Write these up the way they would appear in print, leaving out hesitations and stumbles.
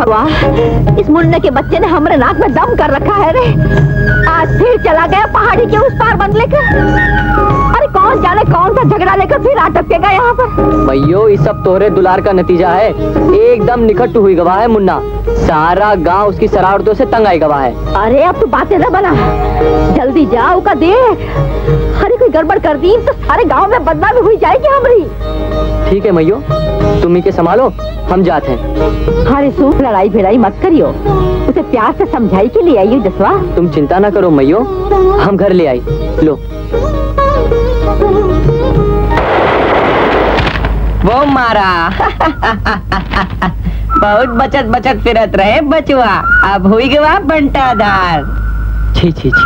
भगवान, इस मुन्ने के बच्चे ने हमारे नाक में दम कर रखा है रे। आज फिर चला गया पहाड़ी के उस पार बंगले का। अरे कौन जाने कौन सा झगड़ा लेकर फिर अटकेगा यहाँ पर। भैयो इस सब तोहरे दुलार का नतीजा है। एकदम निकट हुई गवाह है मुन्ना। सारा गांव उसकी शरारतों से तंग आई गवाह है। अरे अब तू बातें न बना, जल्दी जाओ का देख। अरे कोई गड़बड़ कर दी तो सारे गांव में बदनामी हुई जाएगी हमारी। ठीक है मैयो, तुम ही के संभालो, हम जाते हैं। अरे सुन, लड़ाई भिड़ाई मत करियो, उसे प्यार से समझाई के लिए आई जसवा। तुम चिंता ना करो मैयो, हम घर ले आई। लो वो मारा। बहुत बचत बचत फिरत रहे बचवा, अब हुई गवा बंटाधार। छी छी छी,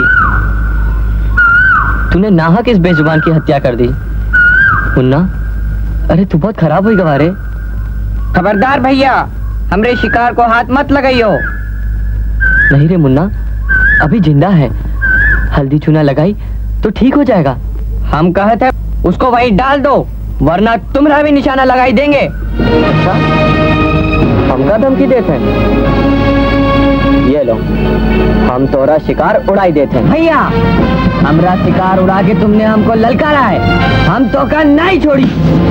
तूने नाहक इस बेजुबान की हत्या कर दी मुन्ना। अरे तू बहुत खराब हुई गवा रे। खबरदार भैया, हमरे शिकार को हाथ मत लगाइयो। नहीं रे मुन्ना, अभी जिंदा है, हल्दी चूना लगाई तो ठीक हो जाएगा। हम कहे थे उसको वहीं डाल दो, वरना तुम्हारा भी निशाना लगाई देंगे। अच्छा, हमका धमकी देते हैं? ये लो, हम तोरा शिकार उड़ाई देते हैं। भैया, हमरा शिकार उड़ा के तुमने हमको ललकारा है, हम तो का नहीं छोड़ी।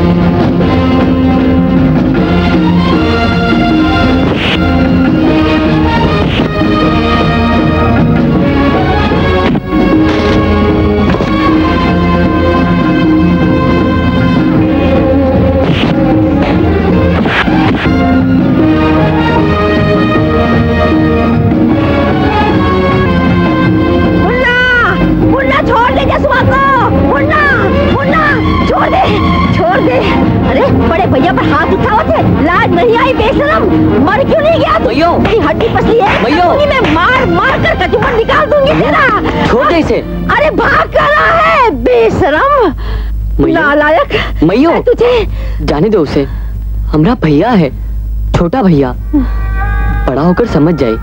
छोड़ दे। अरे बड़े भैया पर हाथ उठाओ थे, लाज नहीं आई बेशरम। मर क्यों नहीं गया तू? तेरी हड्डी पसली है, मैं मार मार कर कचूमर निकाल दूंगी तेरा। छोड़ दे इसे। अरे भाग कर रहा है बेशरम, नालायक। मैयो तुझे जाने दो उसे, हमारा भैया है, छोटा भैया, बड़ा होकर समझ जाए।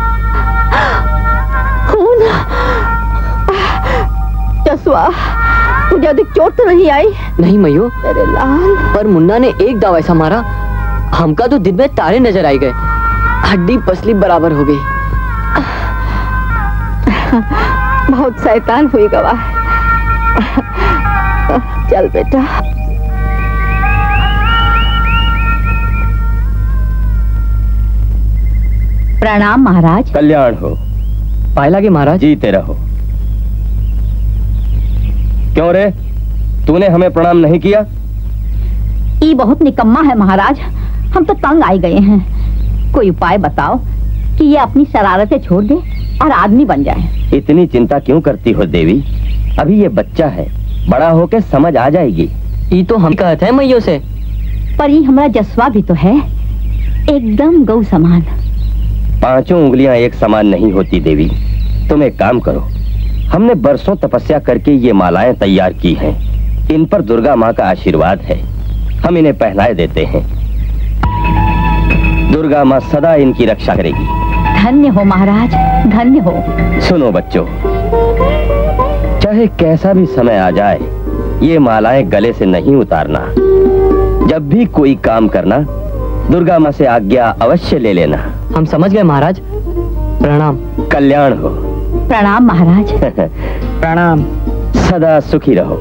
खून जसवा, तुझे अधिक चोट तो नहीं आई? नहीं मैयो, अरे लाल, पर मुन्ना ने एक दाव ऐसा मारा, हमका तो दिन में तारे नजर आई गए, हड्डी पसली बराबर हो गई। बहुत शैतान हुई गवाह। चल बेटा। प्रणाम महाराज। कल्याण हो। पाए लागे महाराज। जीते रहो। क्यों रे, तूने हमें प्रणाम नहीं किया? ये बहुत निकम्मा है महाराज, हम तो तंग आई गए हैं। कोई उपाय बताओ कि ये अपनी शरारतें छोड़ दे और आदमी बन जाए। इतनी चिंता क्यों करती हो देवी, अभी ये बच्चा है, बड़ा होके समझ आ जाएगी। ये तो हम कहते हैं मैयो से। पर ये हमारा जसवा भी तो है, एकदम गौ समान। पांचों उंगलियां एक समान नहीं होती देवी। तुम एक काम करो, हमने बरसों तपस्या करके ये मालाएं तैयार की हैं, इन पर दुर्गा माँ का आशीर्वाद है, हम इन्हें पहनाए देते हैं। दुर्गा माँ सदा इनकी रक्षा करेगी। धन्य हो महाराज, धन्य हो। सुनो बच्चों, चाहे कैसा भी समय आ जाए, ये मालाएं गले से नहीं उतारना। जब भी कोई काम करना, दुर्गा माँ से आज्ञा अवश्य ले लेना। हम समझ गए महाराज, प्रणाम। कल्याण हो। प्रणाम महाराज। प्रणाम। सदा सुखी रहो।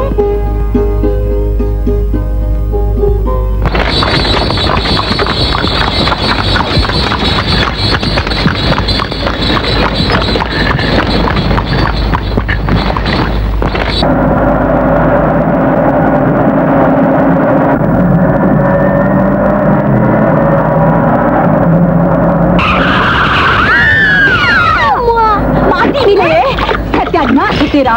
तेरा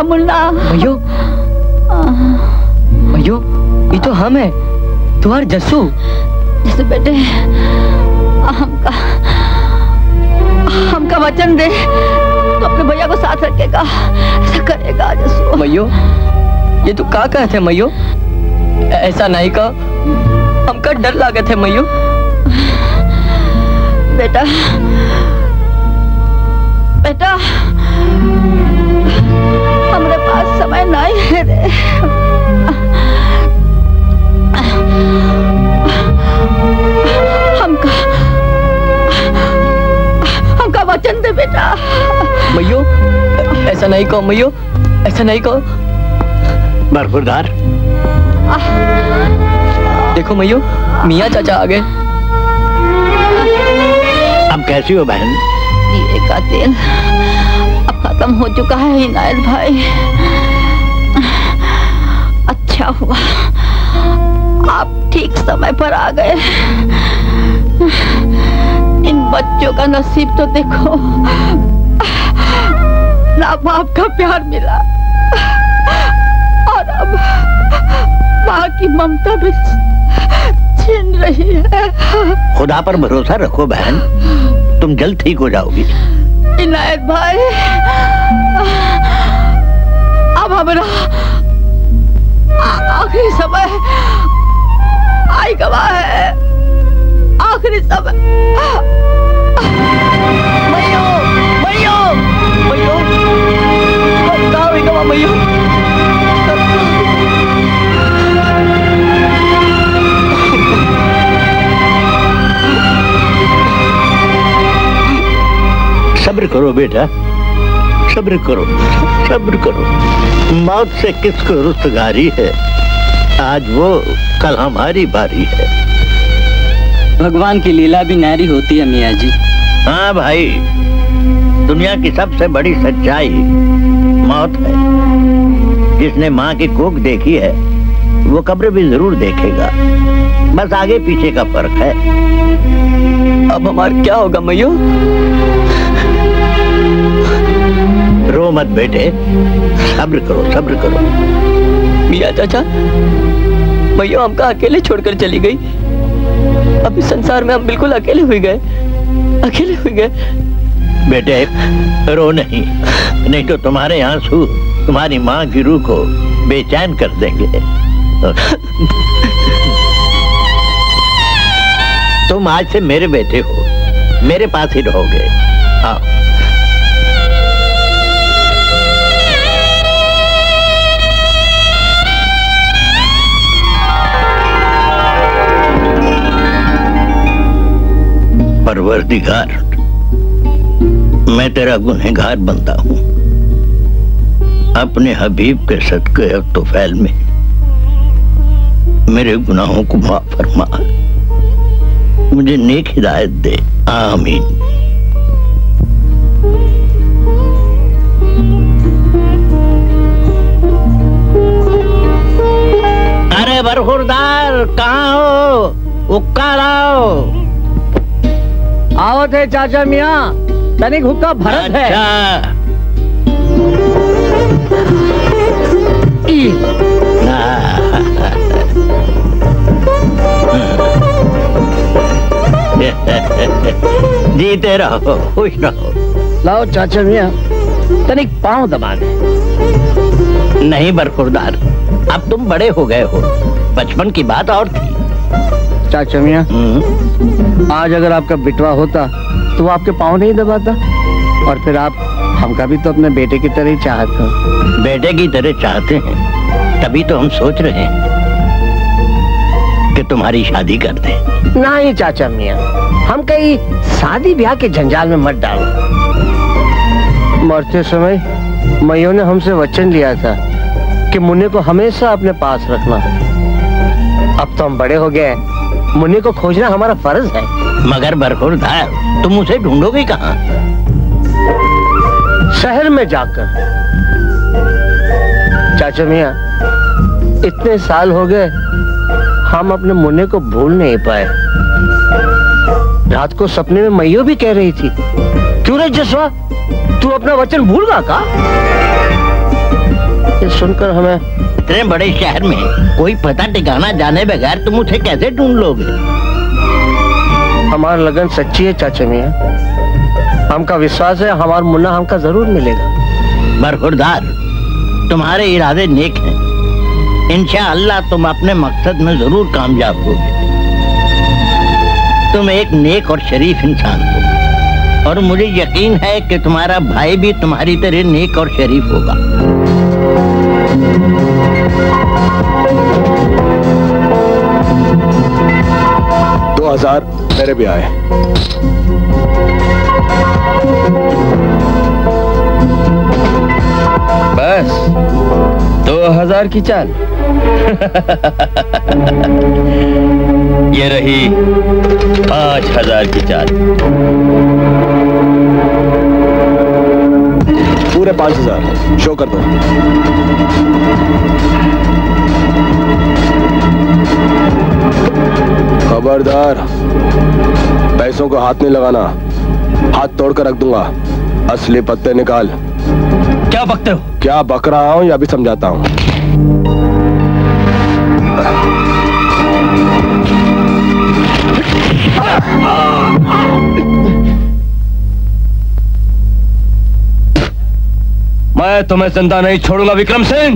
मुन्ना। मयो, मयो, ये तो हम है, तुम्हारे जस्सू। जस्सू बेटे, हमका वचन दे, तो अपने भैया को साथ रखेगा, ऐसा करेगा जस्सू। मयो, ये तू क्या कहते मयो? ऐसा नहीं का, हमका डर लागत है मयो। बेटा, बेटा, हमारे पास समय नहीं है रे। हमका वचन दे बेटा। मयो, ऐसा नहीं कहो मयो, ऐसा नहीं कहो। बरखुरदार, देखो मयो, मियाँ चाचा आ गए। अब कैसी हो बहन? ये का तेल अब खत्म हो चुका है इनायत भाई। अच्छा हुआ आप ठीक समय पर आ गए। इन बच्चों का नसीब तो देखो, ना बाप का प्यार मिला और अब माँ की ममता भी छीन रही है। खुदा पर भरोसा रखो बहन, तुम जल्द ठीक हो जाओगी। इनायत भाई, अब हमारा आखिरी समय आई गवा है, आखिरी समय। मयो, मयो, मयो, क्या हुई गवा मयो? सब्र करो बेटा, सब्र करो, सब्र करो। मौत से किसको रुस्तगारी है? आज वो, कल हमारी बारी है। भगवान की लीला भी नारी होती है मियाँ जी। हाँ भाई, दुनिया की सबसे बड़ी सच्चाई मौत है। जिसने माँ की कोख देखी है वो कब्र भी जरूर देखेगा, बस आगे पीछे का फर्क है। अब हमारा क्या होगा मयो? रो मत बेटे, सब्र करो, सब्र करो। मियाँ चाचा, मयो हमका अकेले छोड़कर चली गई। अब इस संसार में हम बिल्कुल अकेले हुए गए, अकेले हुए गए। बेटे रो नहीं, नहीं तो तुम्हारे आंसू तुम्हारी माँ की रूह को बेचैन कर देंगे। तुम आज से मेरे बेटे हो, मेरे पास ही रहोगे। हाँ। परवरदिगार, मैं तेरा गुनहगार बनता हूँ। अपने हबीब के सदके और तौफील में मेरे गुनाहों को माफ फरमा, मुझे नेक हिदायत दे। आमीन। अरे बरखुरदार, कहाँ हो? हुक्का लाओ। आओ थे चाचा मियाँ, तनिक हुक्का भरत है। जीते रहो, खुश रहो। लाओ चाचा मियाँ, तनिक पाँव दबा दे। नहीं बरखुरदार, अब तुम बड़े हो गए हो, बचपन की बात और थी। चाचा मियाँ, आज अगर आपका बिटवा होता तो वो आपके पाँव नहीं दबाता, और फिर आप हमका भी तो अपने बेटे की तरह ही चाहते हो। बेटे की तरह चाहते हैं, तभी तो हम सोच रहे हैं कि तुम्हारी शादी कर दें। नहीं चाचा मियाँ, हम कहीं शादी ब्याह के जंजाल में मत डालो। मरते समय मयो ने हमसे वचन लिया था कि मुन्ने को हमेशा अपने पास रखना। अब तो हम बड़े हो गए, मुन्ने को खोजना हमारा फर्ज है। मगर बरखुरदार, तुम उसे ढूंढोगे कहाँ? शहर में जाकर। चाचा मियाँ, इतने साल हो गए हम अपने मुन्ने को भूल नहीं पाए। रात को सपने में मैयो भी कह रही थी, क्यों रे जसवा, तू अपना वचन भूल गया का? ये सुनकर हमें इतने बड़े शहर में कोई पता ठिकाना जाने बगैर तुम उसे कैसे ढूंढ लोगे? हमारा लगन सच्ची है चाचा मियाँ, हमका विश्वास है हमारा मुन्ना हमका जरूर मिलेगा। बरखुरदार, तुम्हारे इरादे नेक हैं, इंशाअल्लाह तुम अपने मकसद में जरूर कामयाब होगे। तुम एक नेक और शरीफ इंसान हो और मुझे यकीन है कि तुम्हारा भाई भी तुम्हारी तरह नेक और शरीफ होगा। मेरे भी आए। बस 2000 की चाल। ये रही 5000 की चाल। पूरे 5000 शो कर दो। खबरदार, पैसों को हाथ नहीं लगाना, हाथ तोड़कर रख दूंगा। असली पत्ते निकाल। क्या बकते हो? क्या बक रहा हूं या भी समझाता हूं। मैं तुम्हें जिंदा नहीं छोड़ूंगा विक्रम सिंह।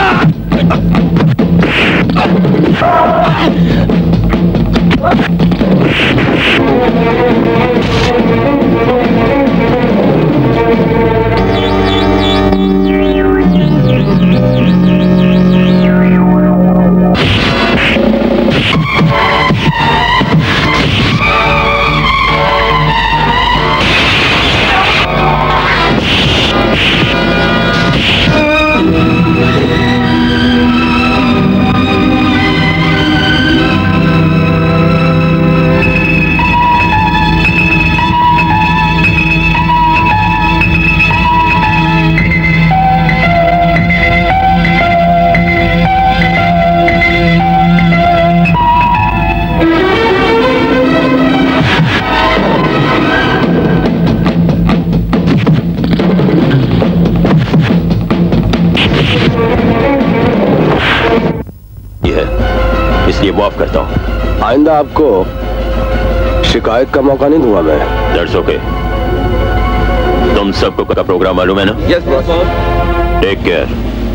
इसलिए माफ करता हूं। आइंदा आपको शिकायत का मौका नहीं दूंगा मैं। That's okay. तुम सबको का प्रोग्राम मालूम है ना? Yes boss. Take care.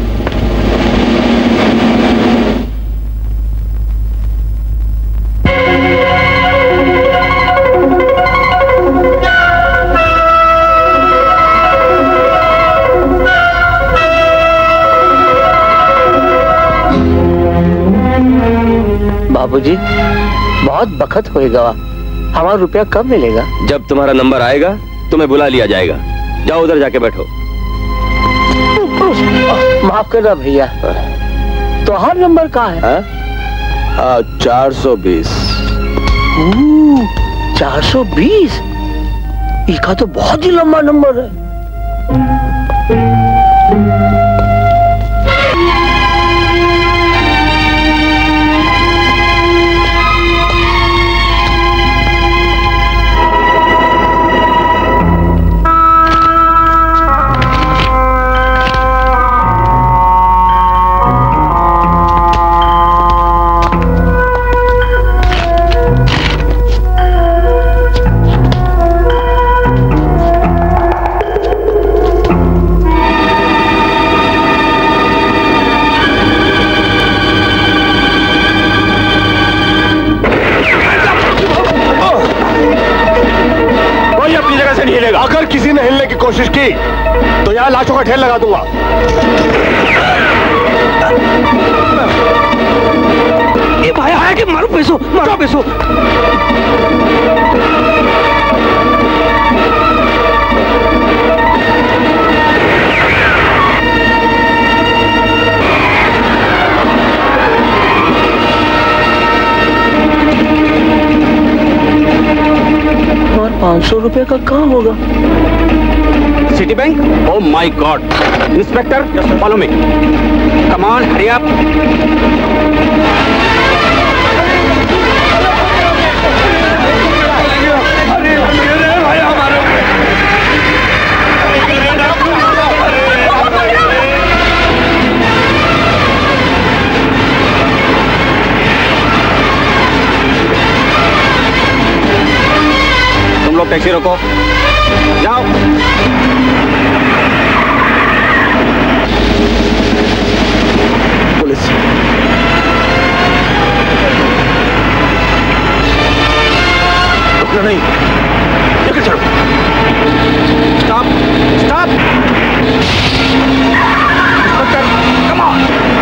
बाबूजी, बहुत बखत होएगा, हमारा रुपया कब मिलेगा? जब तुम्हारा नंबर आएगा तुम्हें बुला लिया जाएगा। जाओ उधर जाके बैठो। माफ करना भैया, तो हर नंबर कहाँ है? 420। 420? इसका तो बहुत ही लंबा नंबर है। अगर किसी ने हिलने की कोशिश की तो यहां लाशों का ढेर लगा दूंगा। ये भाई है कि मारो पैसों, मारो पैसों। और 500 रुपए का कहाँ होगा? City bank? Oh my god! Inspector, follow me. Come on, hurry up. Taxi रोको, जाओ। पुलिस। रुकना नहीं, लेकर चलो। Stop, stop. Inspector, come on.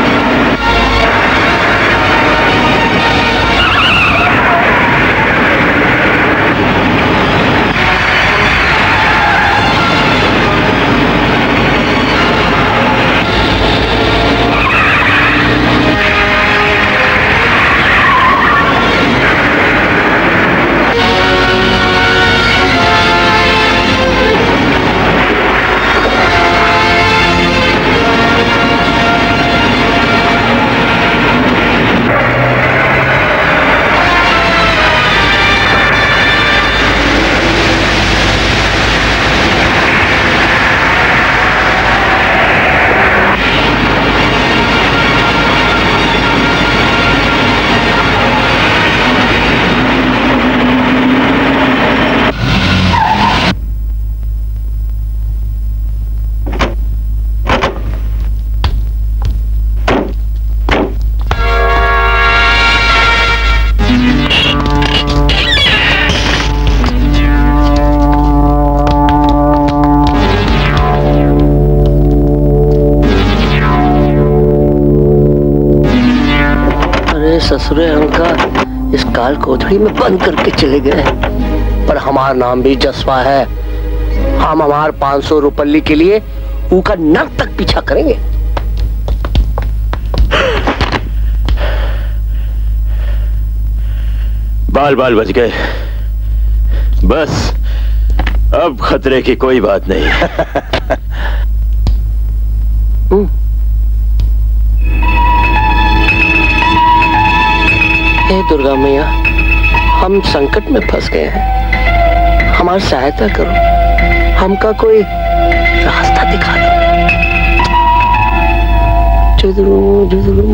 ससुरे उनका इस काल कोठरी में बंद करके चले गए, पर हमारा नाम भी जसवा है। हम हमार 500 रुपये के लिए उनका नर्क तक पीछा करेंगे। बाल बाल बच गए, बस अब खतरे की कोई बात नहीं। हे दुर्गा मैया, हम संकट में फंस गए हैं, हमारी सहायता करो, हमका कोई रास्ता दिखा दो। जुदरू, जुदरू,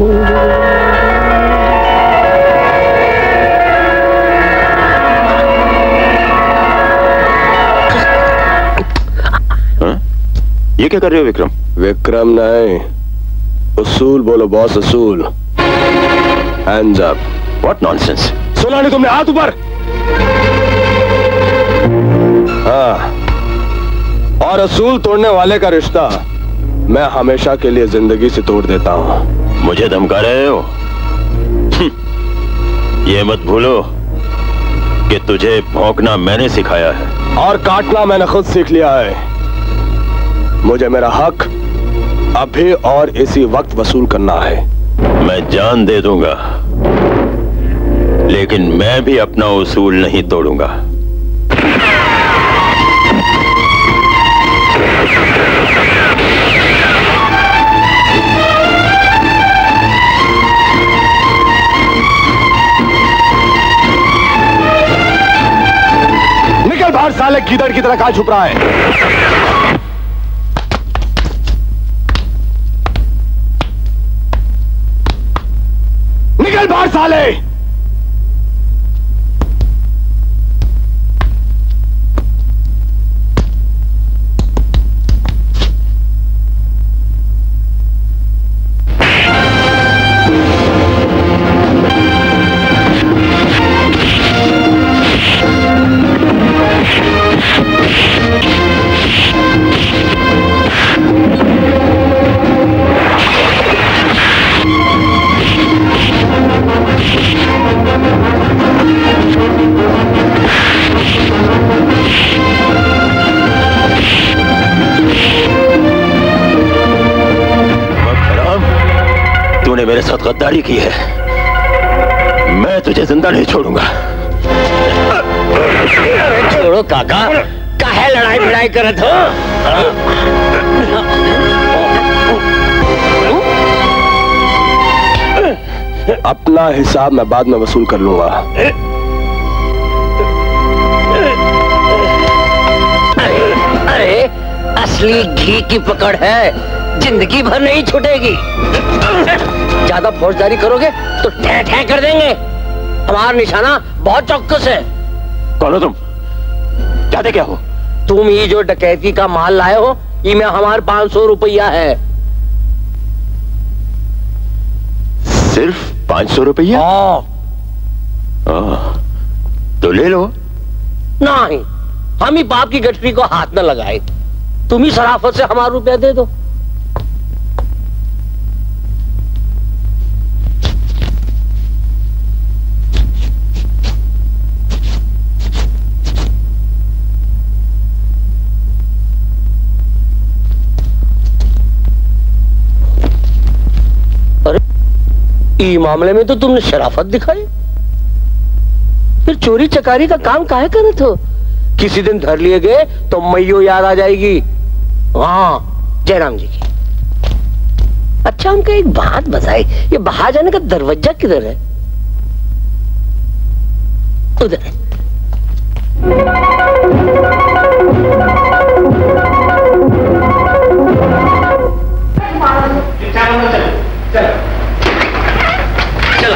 ये क्या कर रहे हो विक्रम? विक्रम नहीं, उसूल बोलो बॉस, उसूल। Hands up. What nonsense. सुना नहीं तुमने? हाथ ऊपर। हाँ, और उसूल तोड़ने वाले का रिश्ता मैं हमेशा के लिए जिंदगी से तोड़ देता हूँ। मुझे धमका रहे हो? ये मत भूलो कि तुझे भौंकना मैंने सिखाया है और काटना मैंने खुद सीख लिया है। मुझे मेरा हक अभी और इसी वक्त वसूल करना है। मैं जान दे दूंगा, लेकिन मैं भी अपना उसूल नहीं तोड़ूंगा। निकल बाहर साले, गीदड़ की तरह कहां छुप रहा है? निकल बाहर साले। मेरे साथ गद्दारी की है, मैं तुझे जिंदा नहीं छोड़ूंगा। छोड़ो काका, काहे लड़ाई भिड़ाई करत हो? अपना हिसाब मैं बाद में वसूल कर लूंगा। अरे असली घी की पकड़ है, जिंदगी भर नहीं छूटेगी। ज्यादा फौजदारी करोगे तो ठह ठह कर देंगे। हमारा निशाना बहुत चौकस है। कौन हो तुम? जाते क्या हो? तुम ही जो डकैती का माल लाए हो, इनमें हमारे 500 रुपया है। सिर्फ 500 रुपया? तो ले लो। नहीं, हम ही बाप की गठरी को हाथ न लगाए। तुम ही शराफत से हमारा रुपया दे दो। इस मामले में तो तुमने शराफत दिखाई, फिर चोरी चकारी का काम काहे करे थे? किसी दिन धर लिए गए तो मैयो याद आ जाएगी। हाँ, जयराम जी की। अच्छा, हमको एक बात बताई, ये बाहर जाने का दरवाजा किधर है? उधर है। चलो।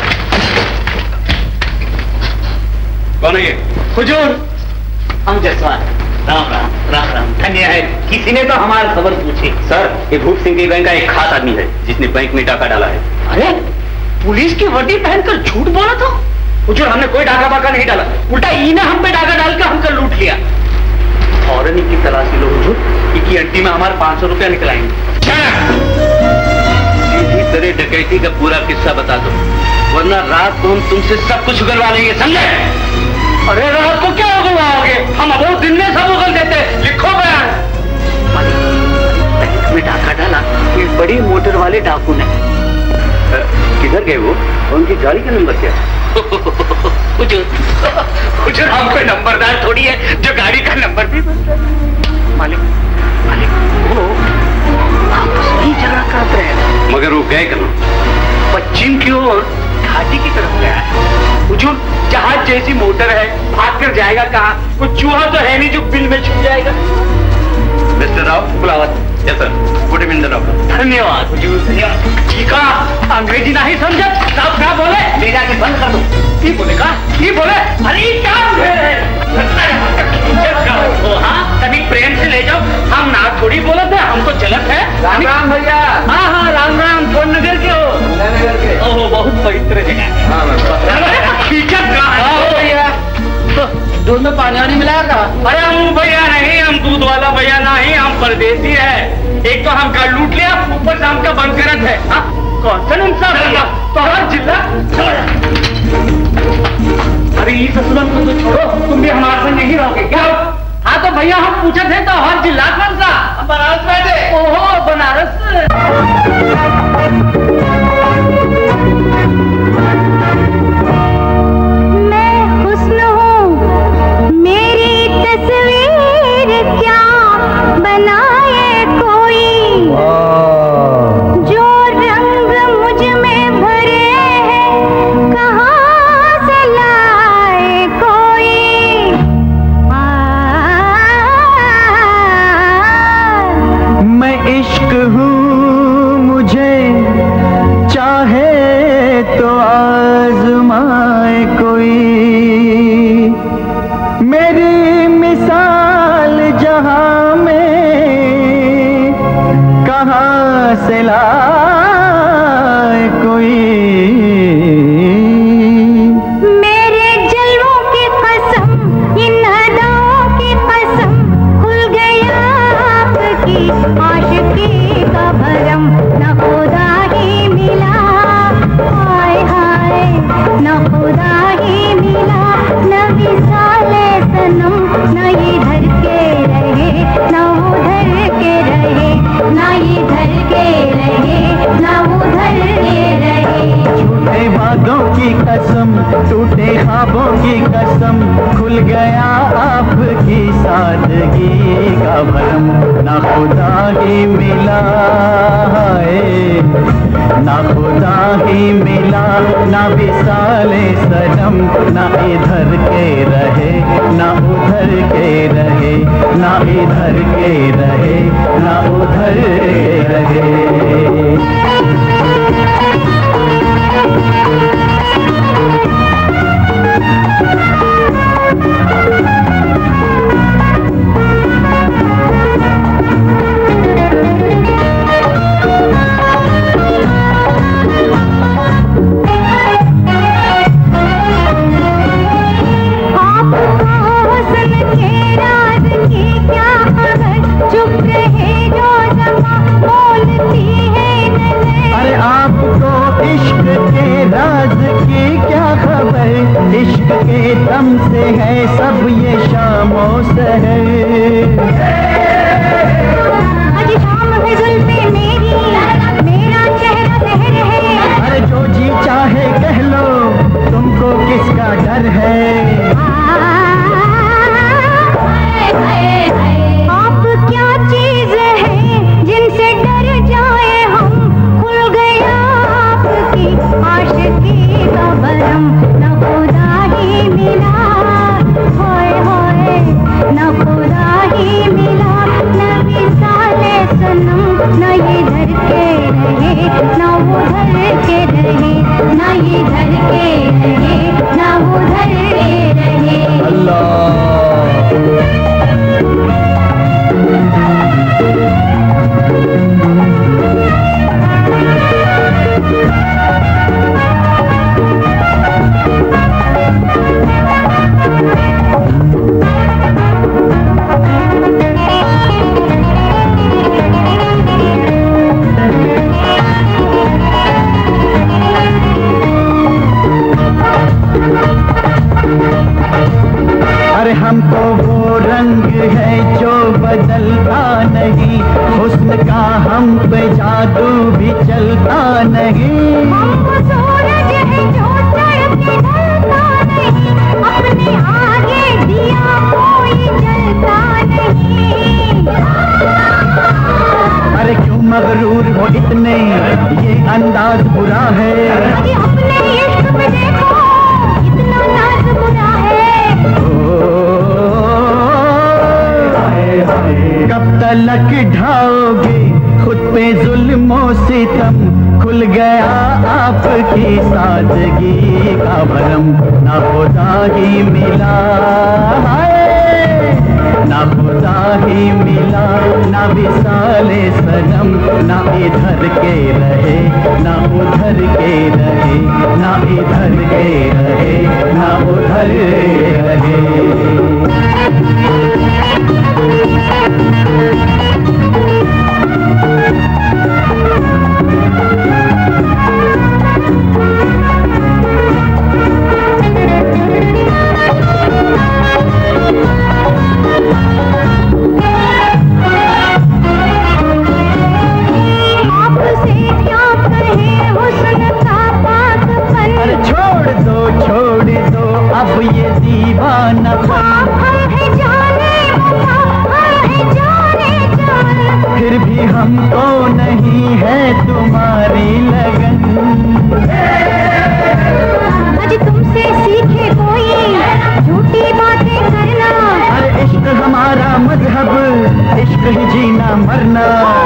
कौन है ये? हुजूर, हम जसवान। राम राम राम राम। धन्य है, किसी ने तो हमारा खबर पूछी। सर, ये भूप सिंह की बैंक का एक खास आदमी है जिसने बैंक में डाका डाला है। अरे, पुलिस की वर्दी पहनकर झूठ बोला था? हुजूर, हमने कोई डाका बाका नहीं डाला, उल्टा इन्हें हम पे डाका डालकर हमको लूट लिया। फौरन इनकी तलाशी लो हुजूर, इनकी अड्डी में हमारे 500 रुपया निकलाएंगे। सीधी तरह डकैती का पूरा किस्सा बता दो, वरना रात को हम तुमसे सब कुछ उगलवा लेंगे, समझे? अरे रात को क्या उगलवाओगे? हम अब दिन में सब उगल देते। लिखो बयान। बैंक में डाका डाला एक बड़ी मोटर वाले डाकू ने। किधर गए वो? उनकी गाड़ी का नंबर क्या है? कुछ हम कोई नंबरदार थोड़ी है जो गाड़ी का नंबर भी बता। मालिक, मालिक, वो आपस में झगड़ा करते हैं। मगर वो गए कहाँ? पश्चिम की ओर घाटी की तरफ गया है। हुजूर, जहाज जैसी मोटर है, भाग कर जाएगा कहाँ? कुछ चूहा तो है नहीं जो बिल में छुप जाएगा। मिस्टर राव, बुलावत। Yes sir, good evening doctor. धन्यवाद हुजूर, धन्यवाद। ठीक है, अंग्रेजी नहीं समझा? साहब क्या बोले? ले जाके बंद कर दो। ये बोले का? ये बोले? अरे क्या हाँ, तभी प्रेम से ले जाओ। हम ना थोड़ी बोले थे, हमको चलत है। राम राम भैया। हाँ हाँ, राम राम। कौन नगर के हो? नगर के। ओह, बहुत पवित्र जगह है। भैया, दूध में पानी वानी मिलाया था? अरे हम भैया नहीं, हम दूध वाला भैया नहीं, हम परदेसी है। एक तो हमका लूट लिया, ऊपर से हमका बंद करत है। हाँ? कौन सा इंसान है? तो हर जिला। अरे ये ससुराल को तो छोड़ो, तुम भी हमारे संग नहीं रहोगे क्या? हाँ तो भैया हम पूछे थे तो हर जिला कौन सा? बनारस में थे। ओहो, बनारस। मैं हुस्न हूँ, मेरी तस्वीर क्या बनाए कोई, जो रंग मुझ में भरे हैं कहाँ से लाए कोई। मैं इश्क हूँ, मुझे चाहे तो आजमाए कोई, मेरी मिसाल जहां में कहाँ से लाए कोई। मेरे जलवों की कसम, इन अदाओं की कसम, खुल गया आपकी आशिकी का भरम। न खुदा ही मिला, हाय हाय, न खुदा ही मिला, न विसाले सनम, न इधर के रहे न उधर के रहे, न इधर के रहे न उधर के रहे। झूठे वादों की कसम, टूटे ख्वाबों की कसम, खुल गया आपकी सादगी का भरम। ना खुदा ही मिला है, ना खुदा ही मिला, ना विसाले सनम, ना इधर के रहे ना उधर के रहे, ना इधर के रहे ना उधर के रहे। तुमसे है सब ये शामो सहर। आज शाम है जुल्फे मेरी, मेरा चेहरा सहर है। अरे जो जी चाहे कह लो, तुमको किसका डर है। आप क्या चीज है जिनसे डर जाए हम, खुल गया आपकी आशिकी का भरम। न खुदा ही मिला, होए होए, न खुदा ही मिला, न विसाले सनम, न इधर के रहे, न उधर के रहे, न इधर के रहे, न उधर के रहे। अल्लाह हमको वो रंग है जो बदलता नहीं, हुस्न का हम पे जादू भी चलता नहीं। हमको सूरज है जो चढ़के ढलता नहीं, अपने आगे दिया कोई जलता नहीं। अरे क्यों मगरूर हो इतने, ये अंदाज बुरा है। अरे अपने इश्क में देखो इतना नाज बुरा है। कब तलक ढाओगे खुद पे जुल्मों सितम, खुल गया आपकी सादगी का भरम। ना खुदा ही मिला, ना खुदा ही मिला, ना विसाले सनम, ना इधर के रहे, ना उधर के रहे, ना इधर के रहे, ना उधर के रहे। छोड़ दो अब ये दीवाना हम है जाने वफा, हम है जाने जान, फिर भी हमको नहीं है तुम्हारी लगन। आज तुमसे सीखे कोई झूठी बातें करना। अरे इश्क हमारा मजहब, इश्क ही जीना मरना।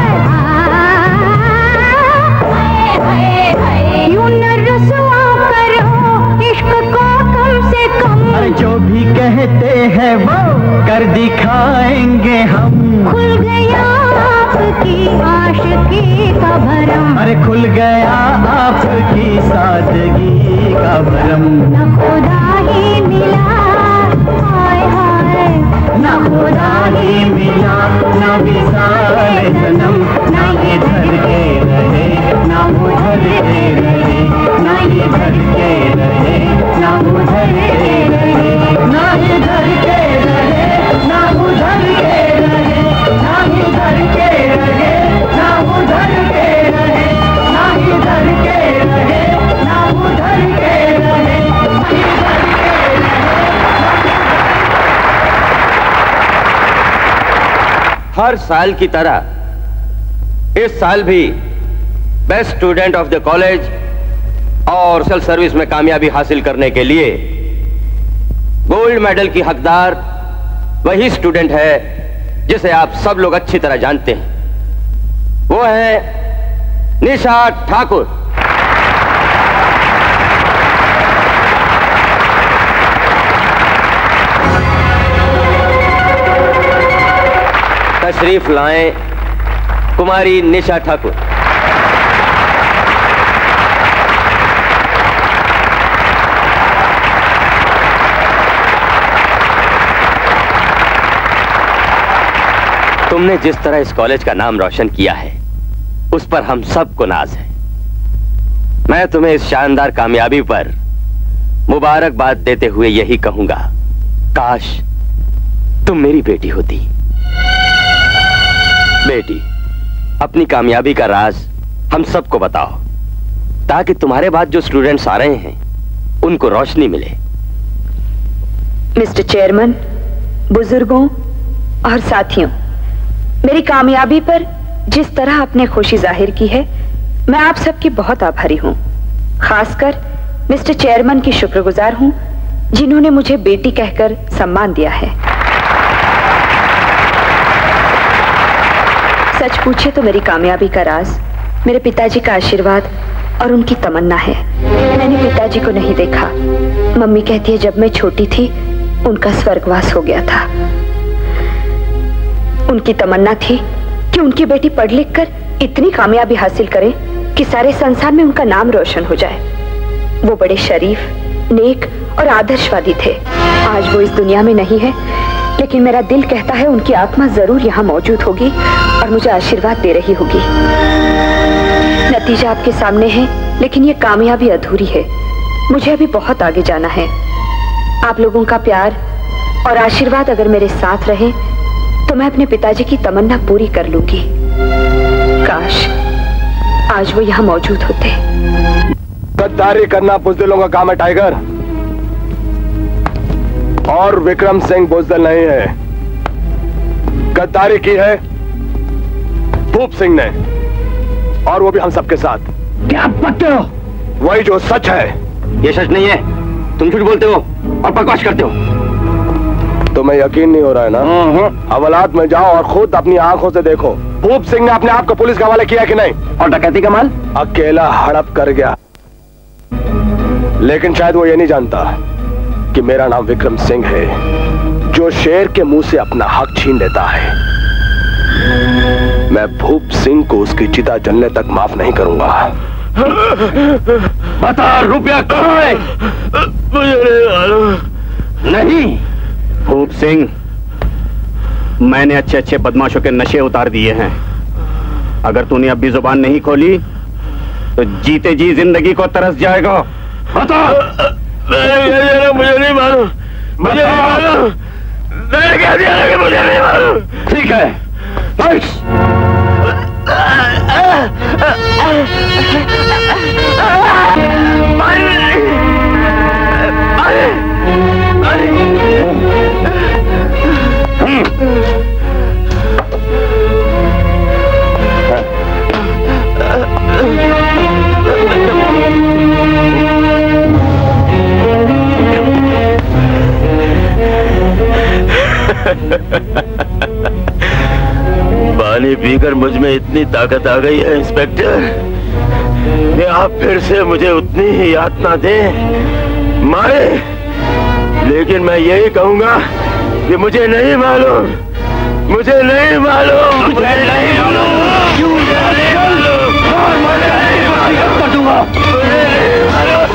यूं न रसवा करो इश्क को कम से कम। अरे जो भी कहते हैं वो कर दिखाएंगे हम। खुल गया आपकी आशिकी का भरम। अरे खुल गया आपकी सादगी का भरम। न खुदा ही मिला, हाय हाय, न खुदा ही मिला, न विसाले सनम, न इधर के रहे, न उधर के रहे, न इधर के रहे, न उधर के रहे, न इधर के रहे, न उधर के रहे, न इधर के रहे, न उधर के रहे, न इधर के रहे, न उधर के रहे, न इधर के रहे। हर साल की तरह इस साल भी best student of the college और सोशल सर्विस में कामयाबी हासिल करने के लिए गोल्ड मेडल की हकदार वही स्टूडेंट है जिसे आप सब लोग अच्छी तरह जानते हैं। वो है निशा ठाकुर। तशरीफ लाएं कुमारी निशा ठाकुर। तुमने जिस तरह इस कॉलेज का नाम रोशन किया है उस पर हम सबको नाज है। मैं तुम्हें इस शानदार कामयाबी पर मुबारकबाद देते हुए यही कहूंगा काश तुम मेरी बेटी होती। बेटी, अपनी कामयाबी का राज हम सबको बताओ, ताकि तुम्हारे बाद जो स्टूडेंट्स आ रहे हैं उनको रोशनी मिले। मिस्टर चेयरमैन, बुजुर्गों और साथियों, मेरी कामयाबी पर जिस तरह आपने खुशी जाहिर की है, मैं आप सबकी बहुत आभारी हूं। खासकर मिस्टर चेयरमैन की शुक्रगुजार हूं, जिन्होंने मुझे बेटी कहकर सम्मान दिया है। सच पूछे तो मेरी कामयाबी का राज मेरे पिताजी का आशीर्वाद और उनकी तमन्ना है। मैंने पिताजी को नहीं देखा। मम्मी कहती है जब मैं छोटी थी उनका स्वर्गवास हो गया था। उनकी तमन्ना थी कि उनकी बेटी पढ़ लिख कर इतनी कामयाबी हासिल करे कि सारे संसार में उनका नाम रोशन हो जाए। वो बड़े शरीफ, नेक और आदर्शवादी थे। आज वो इस दुनिया में नहीं है, लेकिन मेरा दिल कहता है उनकी आत्मा जरूर यहाँ मौजूद होगी और मुझे आशीर्वाद दे रही होगी। नतीजा आपके सामने है, लेकिन ये कामयाबी अधूरी है। मुझे अभी बहुत आगे जाना है। आप लोगों का प्यार और आशीर्वाद अगर मेरे साथ रहे तो मैं अपने पिताजी की तमन्ना पूरी कर लूंगी। काश आज वो यहाँ मौजूद होते। गद्दारी करना बुज़दिलों का काम है टाइगर, और विक्रम सिंह बुज़दिल नहीं है। गद्दारी की है भूप सिंह ने, और वो भी हम सबके साथ। क्या बकते हो? वही जो सच है। ये सच नहीं है, तुम झूठ बोलते हो और बकवास करते हो। तुम्हें यकीन नहीं हो रहा है ना? हवालात में जाओ और खुद अपनी आंखों से देखो। भूप सिंह ने अपने आप को पुलिस के हवाले किया कि नहीं? और डकैती का माल अकेला हड़प कर गया, लेकिन शायद वो ये नहीं जानता कि मेरा नाम विक्रम सिंह है, जो शेर के मुंह से अपना हक छीन लेता है। मैं भूप सिंह को उसकी चिता जलने तक माफ नहीं करूंगा। बता, रुपया कहाँ है? मुझे नहीं मालूम। नहीं भूप सिंह, मैंने अच्छे अच्छे बदमाशों के नशे उतार दिए हैं। अगर तूने अब भी जुबान नहीं खोली तो जीते जी जिंदगी को तरस जाएगा। बता। मुझे नहीं मालूम, मुझे नहीं मालूम। मैंने कह दिया कि मुझे नहीं मालूम। ठीक है, पानी पीकर मुझ में इतनी ताकत आ गई है इंस्पेक्टर कि आप फिर से मुझे उतनी ही यातना दें, मारे, लेकिन मैं यही कहूंगा कि मुझे नहीं मालूम, मुझे नहीं मालूम, मुझे नहीं मालूम, मुझे नहीं मालूम, मुझे नहीं मालूम, कर दूंगा, मुझे नहीं मालूम।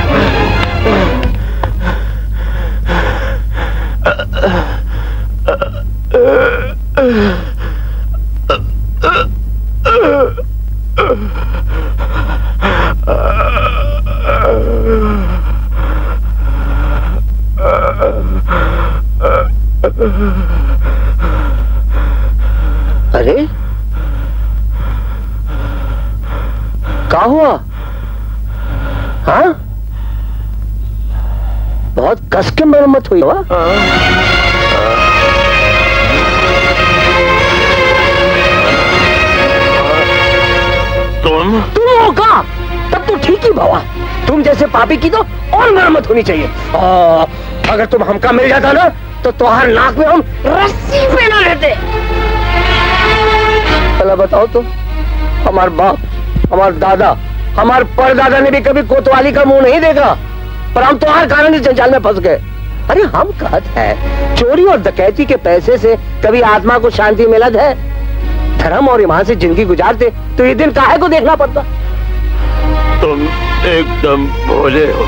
अरे क्या हुआ? हाँ, बहुत कस के मरम्मत हुई। हुआ तुम हो का? तब तो ठीक ही भवा। तुम जैसे पापी की तो और मरम्मत होनी चाहिए। अगर तुम हमका मिल जाता ना तो तुम्हारे नाक में हम रस्सी पहना लेते। चला बताओ तो, हमारे बाप, हमारे दादा, हमारे परदादा ने भी कभी कोतवाली का मुंह नहीं देखा, पर हम तो हर कारण इस जंजाल में फंस गए। अरे हम कहते हैं चोरी और डकैती के पैसे से कभी आत्मा को शांति मिलत है? धर्म और ईमान से जिंदगी गुजारते तो ये दिन काहे को देखना पड़ता? तुम एकदम भोले हो।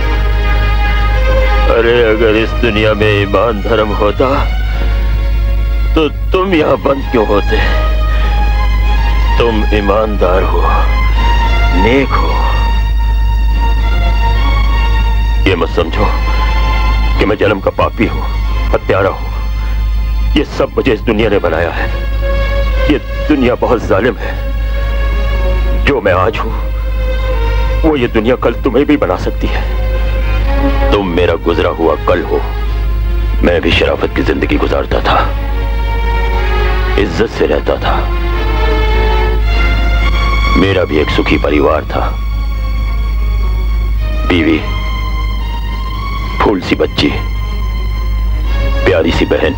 अरे अगर इस दुनिया में ईमान धर्म होता तो तुम यहाँ बंद क्यों होते? तुम ईमानदार हो, नेक हो। ये मत समझो कि मैं जन्म का पापी हूं। हत्यारा हूं। ये सब मुझे इस दुनिया ने बनाया है। ये दुनिया बहुत जालिम है। जो मैं आज हूं वो ये दुनिया कल तुम्हें भी बना सकती है। तुम मेरा गुजरा हुआ कल हो। मैं भी शराफत की जिंदगी गुजारता था, इज्जत से रहता था। मेरा भी एक सुखी परिवार था, बीवी, फूल सी बच्ची, प्यारी सी बहन।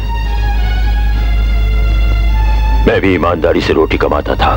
मैं भी ईमानदारी से रोटी कमाता था।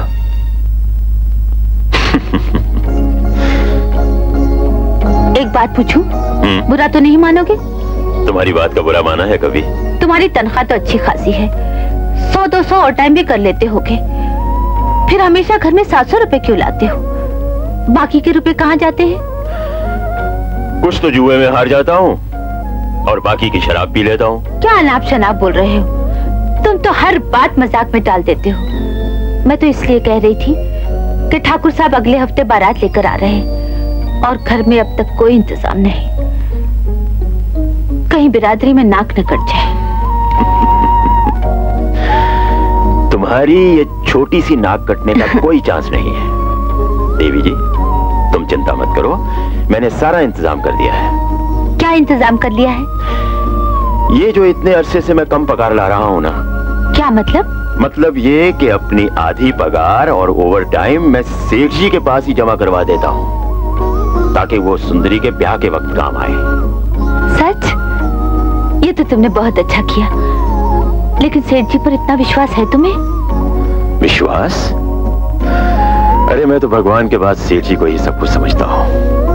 एक बात पूछूं? बुरा तो नहीं मानोगे? तुम्हारी बात का बुरा माना है कभी? तुम्हारी तनख्वाह तो अच्छी खासी है, 100-200 और टाइम भी कर लेते होगे। फिर हमेशा घर में 700 रुपए क्यों लाते हो? बाकी के रुपए कहाँ जाते हैं? कुछ तो जुए में हार जाता हूँ और बाकी की शराब पी लेता हूँ। क्या अनाप शनाप बोल रहे हो? तुम तो हर बात मजाक में टाल देते हो। मैं तो इसलिए कह रही थी कि ठाकुर साहब अगले हफ्ते बारात लेकर आ रहे हैं और घर में अब तक कोई इंतजाम नहीं। कहीं बिरादरी में नाक न कट जाए। तुम्हारी ये छोटी सी नाक कटने का कोई चांस नहीं है। देवी जी, तुम चिंता मत करो, मैंने सारा इंतजाम कर दिया है। क्या इंतजाम कर लिया है? ये जो इतने अरसे से मैं कम पगार ला रहा हूँ ना। क्या मतलब? मतलब ये कि अपनी आधी पगार और ओवर टाइम मैं सेठ जी के पास ही जमा करवा देता हूँ ताकि वो सुंदरी के ब्याह के वक्त काम आए। सच? ये तो तुमने बहुत अच्छा किया। लेकिन सेठ जी पर इतना विश्वास है तुम्हें? विश्वास? अरे मैं तो भगवान के बाद सेठ जी को ही सब कुछ समझता हूँ।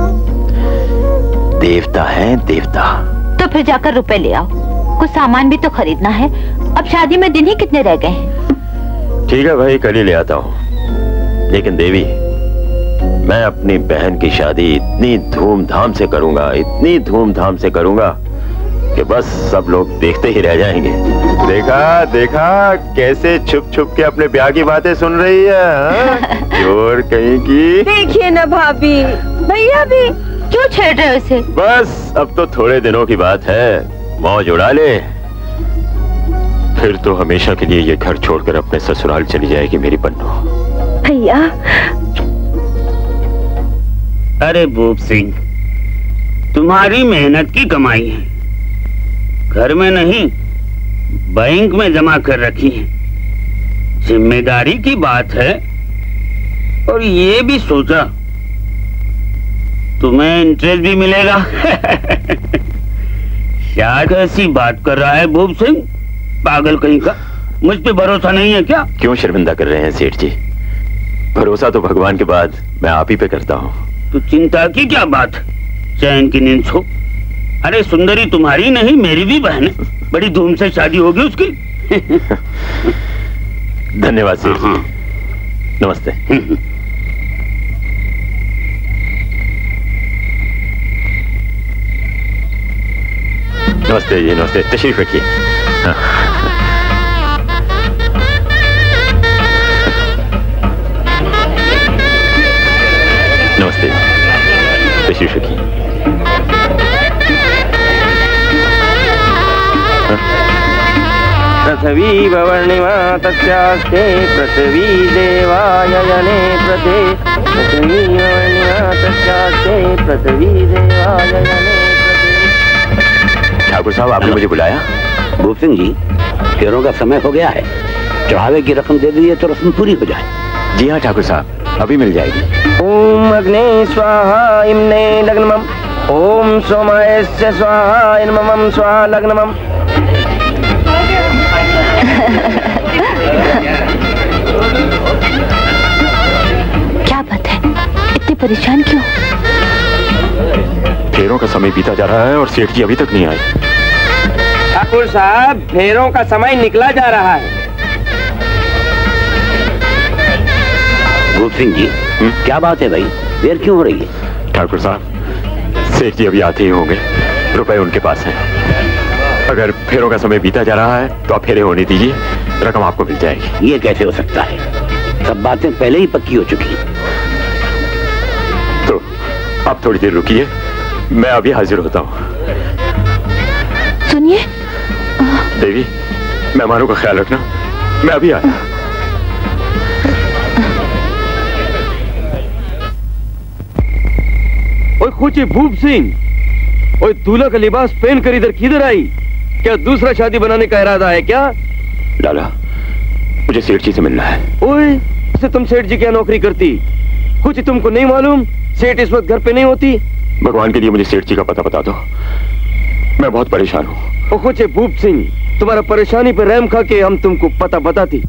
देवता है देवता। तो फिर जाकर रुपए ले आओ, कुछ सामान भी तो खरीदना है। अब शादी में दिन ही कितने रह गए हैं। ठीक है भाई, कल ही ले आता हूँ। लेकिन देवी, मैं अपनी बहन की शादी इतनी धूमधाम से करूंगा, इतनी धूमधाम से करूंगा कि बस सब लोग देखते ही रह जाएंगे। देखा देखा कैसे छुप छुप के अपने ब्याह की बातें सुन रही है। चोर कहीं की। देखिए ना भाभी, भैया भी क्यों छेड़ रहे हो इसे? बस अब तो थोड़े दिनों की बात है, मौज उड़ा ले, फिर तो हमेशा के लिए ये घर छोड़कर अपने ससुराल चली जाएगी मेरी पन्नू। भैया। अरे भूप सिंह, तुम्हारी मेहनत की कमाई है, घर में नहीं बैंक में जमा कर रखी है। जिम्मेदारी की बात है। और ये भी सोचा तुम्हें इंटरेस्ट भी मिलेगा। शायद ऐसी बात कर रहा है भूप सिंह, पागल कहीं का। मुझ पे भरोसा नहीं है क्या? क्यों शर्मिंदा कर रहे हैं सेठ जी? भरोसा तो भगवान के बाद मैं आप ही पे करता हूँ। तो चिंता की क्या बात, चैन की नींद सो। अरे सुंदरी तुम्हारी नहीं मेरी भी बहन है, बड़ी धूम से शादी होगी उसकी। धन्यवाद सेठ जी। नमस्ते। नमस्ते जी, नमस्ते, तशरीफ रखिए। हाँ। नमस्ते, तशरीफ रखिए। पृथ्वी वर्णिमा तस्यास्ते पृथ्वी देवायजने प्रदे। पृथ्वी वर्णिमा तस्यास्ते पृथ्वी देवायजने। ठाकुर साहब, आपने मुझे बुलाया? भूप सिंह जी, फेरों का समय हो गया है, चढ़ावे की रस्म दे दीजिए तो रस्म पूरी हो जाए। जी हाँ ठाकुर साहब, अभी मिल जाएगी। ओम अग्ने स्वाहा इम्ने लग्नमम। ओम सोमाय स्वाहा इन्ममम स्वाहा लग्नमम। क्या बात है, इतने परेशान क्यों? फेरों का समय बीता जा रहा है और सेठ जी अभी तक नहीं आए। ठाकुर साहब, फेरों का समय निकला जा रहा है। भूप सिंह जी, क्या बात है भाई, देर क्यों हो रही है? ठाकुर साहब, सेठ जी अभी आते ही होंगे, रुपए उनके पास हैं। अगर फेरों का समय बीता जा रहा है तो आप फेरे होने दीजिए, रकम आपको मिल जाएगी। ये कैसे हो सकता है, सब बातें पहले ही पक्की हो चुकी हैं। तो आप थोड़ी देर रुकिए, मैं अभी हाजिर होता हूँ। सुनिए, देवी, मेहमानों का ख्याल रखना, मैं अभी आया। ओए खुची भूप सिंह, ओए दूल्हा का लिबास पहन कर इधर किधर आई? क्या दूसरा शादी बनाने का इरादा है क्या? लाला, मुझे सेठ जी से मिलना है। ओए, तुम सेठ जी क्या नौकरी करती? कुछ तुमको नहीं मालूम सेठ इस वक्त घर पे नहीं होती? भगवान के लिए मुझे सेठ जी का पता बता दो, मैं बहुत परेशान हूँ। ओ खुचे भूप सिंह, तुम्हारा परेशानी पर रहम खा के हम तुमको पता बताती।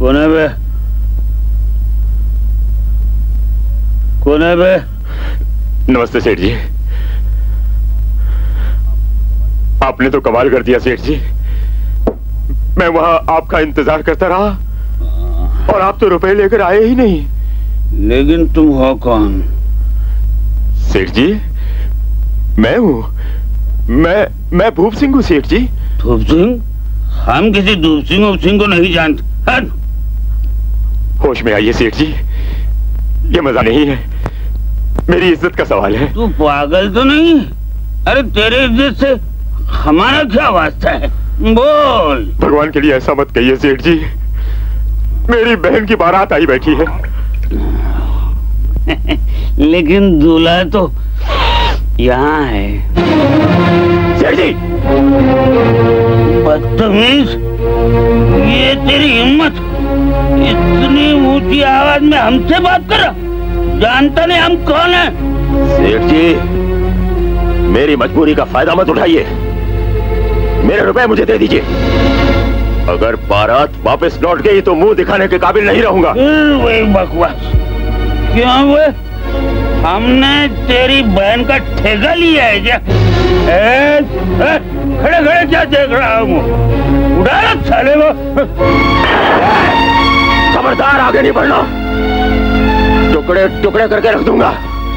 कौन है बे? कौन है बे? नमस्ते सेठ जी। आपने तो कमाल कर दिया सेठ जी। मैं वहां आपका इंतजार करता रहा और आप तो रुपए लेकर आए ही नहीं। लेकिन तुम हो कौन? सेठ जी मैं हूं, मैं भूप सिंह हूं सेठ जी। धूप सिंह? हम किसी धूप सिंह को नहीं जानते। हट! होश में आइए सेठ जी, ये मजा नहीं है, मेरी इज्जत का सवाल है। तू पागल तो नहीं? अरे तेरे इज्जत से हमारा क्या वास्ता है? बोल। भगवान के लिए ऐसा मत कहिए सेठ जी, मेरी बहन की बारात आई बैठी है। लेकिन दूल्हा तो यहाँ है। सेठ जी! बदतमीज, ये तेरी हिम्मत इतनी ऊंची आवाज में हमसे बात कर रहा? जानता नहीं हम कौन है? सेठ जी मेरी मजबूरी का फायदा मत उठाइए, मेरे रुपए मुझे दे दीजिए। अगर बारात वापस लौट गई तो मुंह दिखाने के काबिल नहीं रहूंगा। वही बकवास। क्यों हुए? हमने तेरी बहन का ठेका लिया है क्या? खड़े खड़े क्या देख रहा हूँ? उड़ा लो साले को। खबरदार आगे नहीं बढ़ना, टुकड़े टुकड़े करके रख दूंगा।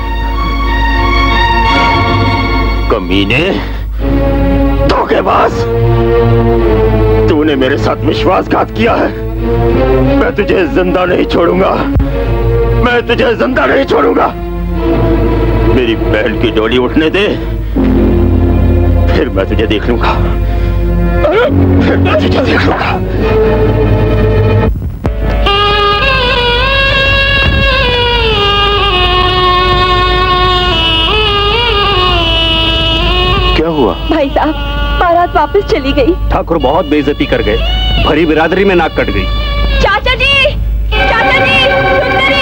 कमीने, धोखेबाज, तूने मेरे साथ विश्वासघात किया है। मैं तुझे जिंदा नहीं छोड़ूंगा, मैं तुझे जिंदा नहीं छोड़ूंगा। मेरी बहन की डोली उठने दे, फिर मैं तुझे देख लूंगा, फिर मैं तुझे देख लूंगा। क्या हुआ? भाई साहब, बारात वापस चली गई। ठाकुर बहुत बेइज्जती कर गए, भरी बिरादरी में नाक कट गई। चाचा जी, चाचा जी, सुंदरी!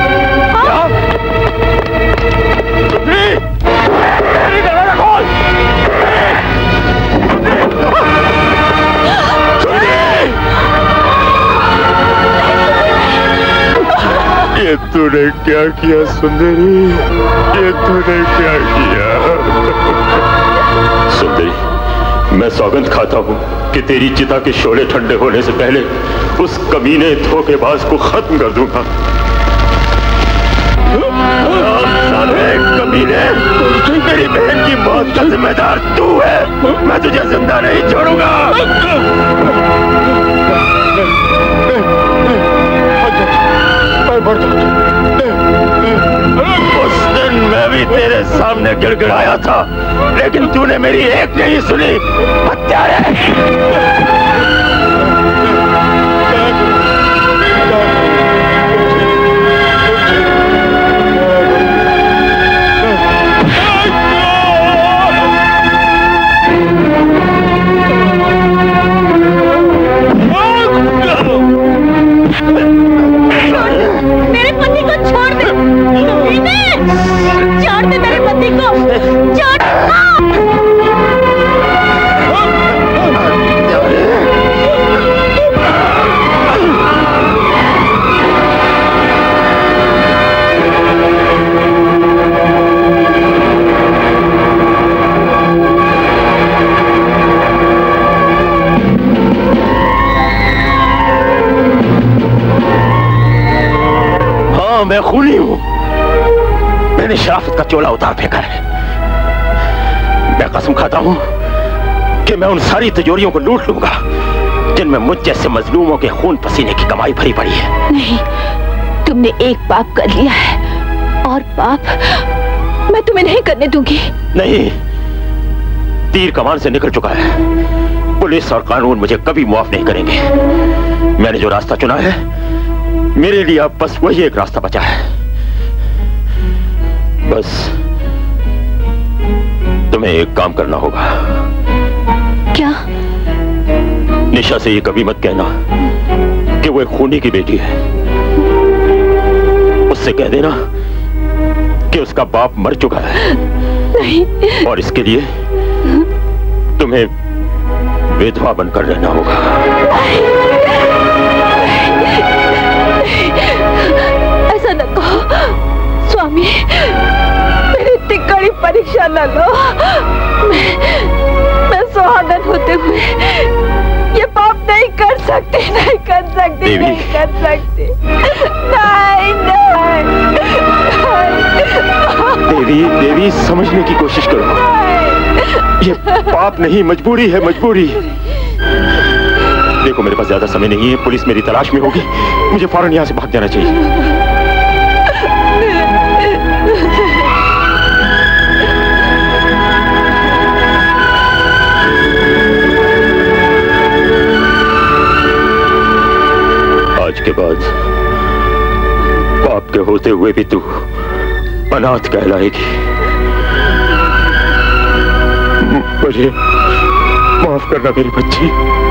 ये तूने क्या किया सुंदरी? ये तूने क्या किया? सुंदरी, मैं सौगंध खाता हूँ कि तेरी चिता के शोले ठंडे होने से पहले उस कमीने धोखेबाज को खत्म कर दूंगा। कमीने, मेरी बहन की मौत का जिम्मेदार तू है, मैं तुझे जिंदा नहीं छोड़ूंगा। उस दिन मैं भी तेरे सामने गिड़गिड़ाया था, लेकिन तूने मेरी एक नहीं सुनी। हत्यारे! मेरे पति को छोड़ दे, छोड़ दे मेरे पति को, छोड़। मैं खूनी हूं, मैंने शराफत का चोला उतार फेंका है। मैं कसम खाता हूं कि मैं उन सारी तिजोरियों को लूट लूंगा जिनमें मुझ जैसे मजलूमों के खून पसीने की कमाई भरी पड़ी है। नहीं, तुमने एक पाप कर लिया है और पाप मैं तुम्हें नहीं करने दूंगी। नहीं, तीर कमान से निकल चुका है, पुलिस और कानून मुझे कभी मुआफ नहीं करेंगे। मैंने जो रास्ता चुना है, मेरे लिए अब बस वही एक रास्ता बचा है। बस तुम्हें एक काम करना होगा। क्या? निशा से ये कभी मत कहना कि वो एक खूनी की बेटी है। उससे कह देना कि उसका बाप मर चुका है। नहीं। और इसके लिए तुम्हें विधवा बनकर रहना होगा। परीक्षा न लो। मैं सुहागन होते हुए ये पाप नहीं कर सकती, नहीं कर सकती, नहीं कर सकती। नहीं, नहीं। देवी, देवी समझने की कोशिश करो। ये पाप नहीं, मजबूरी है, मजबूरी। देखो मेरे पास ज्यादा समय नहीं है, पुलिस मेरी तलाश में होगी, मुझे फौरन यहाँ से भाग जाना चाहिए। आज के बाद पाप के होते हुए भी तू अनाथ कहलाएगी। मुझे माफ करना मेरी बच्ची,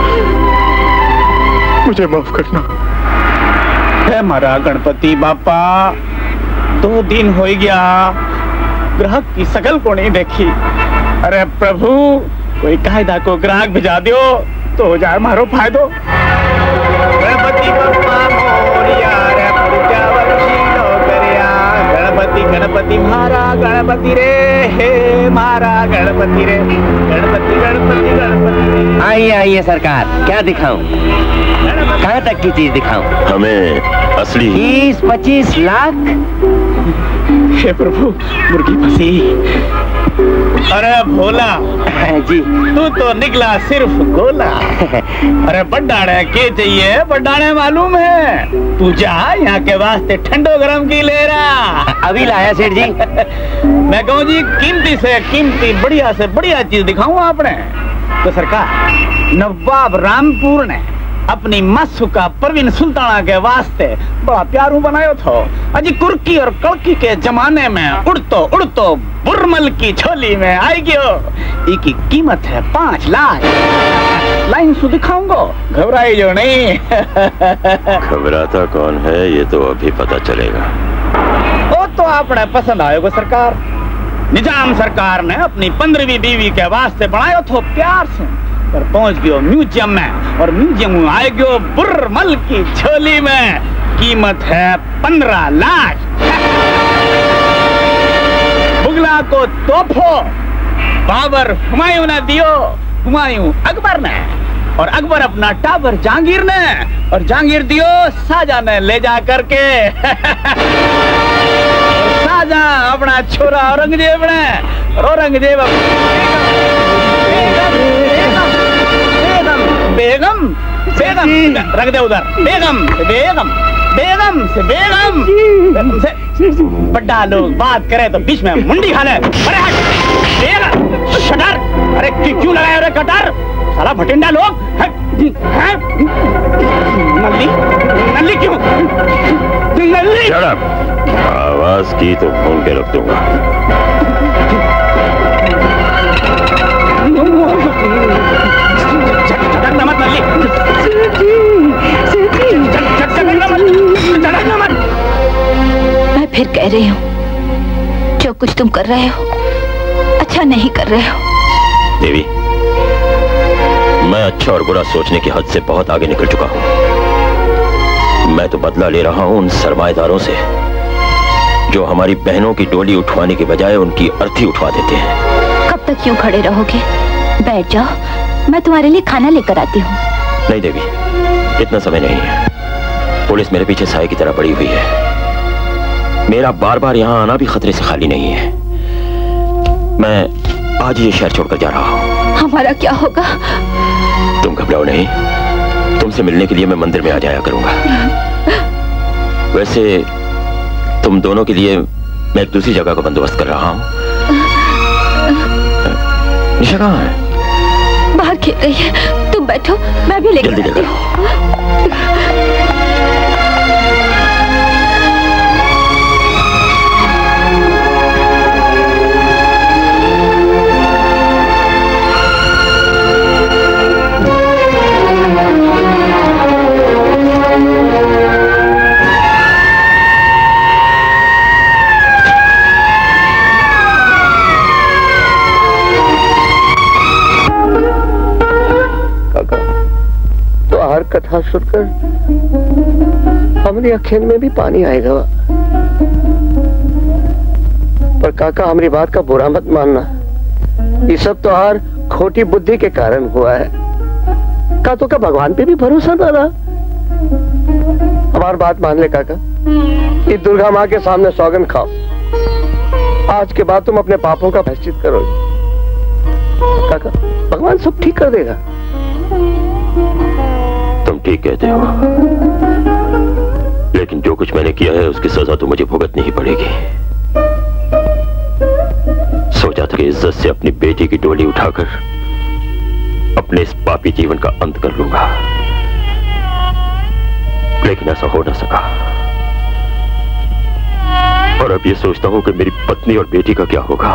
मुझे माफ करना। है मारा गणपति बापा, 2 दिन हो गया, ग्राहक की शकल को नहीं देखी। अरे प्रभु, कोई कायदा को ग्राहक भिजा दो तो हो जाए मारो फायदो। गणपति बापा मोरिया रे पुरजा वर्षी नौकरिया, गणपति गणपति मारा गणपति रे, हे मारा गणपति रे, गणपति गणपति गणपति। आइए आइए सरकार, क्या दिखाऊं? कहाँ तक की चीज दिखाऊं? हमें असली 20-25 लाख। हे प्रभु, मुर्गी फंसी। अरे भोला जी, तू तो निकला सिर्फ गोला। अरे बड्डाने के चाहिए, बड्डाने मालूम है। तू जा यहाँ के वास्ते ठंडो गरम की ले रहा। अभी लाया सेठ जी। मैं कहूँ जी, कीमती से कीमती, बढ़िया से बढ़िया चीज दिखाऊं आपने। तो सरकार, नवाब रामपुर ने अपनी मासूका परवीन सुल्ताना के वास्ते बड़ा प्यारू बनायो था। अजी कुर्की और कड़की के जमाने में उड़तो उड़तो बुरमल की झोली में आई गयो। इसकी कीमत है 5 लाख। लाइन सु दिखाऊंगा, घबराई जो नहीं। घबराता कौन है ये तो अभी पता चलेगा। वो तो आपने पसंद आएगा सरकार। निजाम सरकार ने अपनी 15वीं बीवी के वास्ते बनायो था प्यार से, पर पहुंच गयो म्यूजियम में, और म्यूजियम में आए गयो बुरमल की झोली में। कीमत है 15 लाख। मुगला को तोहफो बाबर हुमायूं ने दियो, हुमायूं अकबर ने, और अकबर अपना टाबर जहांगीर ने, और जहांगीर दियो शाहजहां ने ले जा करके। शाहजहां अपना छोरा औरंगजेब ने, और औरंगजेब बेगम बेगम रख दे उधर। बेगम से बेगम, बेगम से बेगम, से बड्डा लोग बात करे तो बीच में मुंडी खा ले। अरे हट बेगम, शटर। अरे क्यों लगाए रे कटर, साला भटिंडा लोग। नल्ली नल्ली क्यों नल्ली? आवाज की तो फोन के रख दूंगा। मैं फिर कह रही हूँ, जो कुछ तुम कर रहे हो अच्छा नहीं कर रहे हो। देवी, मैं अच्छा और बुरा सोचने की हद से बहुत आगे निकल चुका हूँ। मैं तो बदला ले रहा हूँ उन सरमाएदारों से जो हमारी बहनों की डोली उठवाने के बजाय उनकी अर्थी उठवा देते हैं। कब तक क्यों खड़े रहोगे? बैठ जाओ, मैं तुम्हारे लिए खाना लेकर आती हूँ। नहीं देवी, इतना समय नहीं है। पुलिस मेरे पीछे साए की तरह पड़ी हुई है। मेरा बार बार यहाँ आना भी खतरे से खाली नहीं है। मैं आज ये शहर छोड़कर जा रहा हूँ। हमारा क्या होगा? तुम घबराओ नहीं, तुमसे मिलने के लिए मैं मंदिर में आ जाया करूंगा। वैसे तुम दोनों के लिए मैं एक दूसरी जगह का बंदोबस्त कर रहा हूँ। निशा कहाँ है? बाहर खेल रही है, तुम बैठो, मैं भी लेकर आती हूँ। कथा सुनकर हमारी आंखें में भी पानी आएगा, पर काका हमारी बात का बुरा मत मानना, ये सब तो हर खोटी बुद्धि के कारण हुआ है। का तो क्या भगवान पे भी भरोसा ना रहा। हमारी बात मान ले काका, ये दुर्गा माँ के सामने सौगंध खाओ, आज के बाद तुम अपने पापों का प्रायश्चित करोगे। काका भगवान सब ठीक कर देगा। तुम ठीक कहते हो, लेकिन जो कुछ मैंने किया है उसकी सजा तो मुझे भुगतनी ही पड़ेगी। सोचा था कि इज्जत से अपनी बेटी की डोली उठाकर अपने इस पापी जीवन का अंत कर लूंगा, लेकिन ऐसा हो ना सका। और अब ये सोचता हूं कि मेरी पत्नी और बेटी का क्या होगा।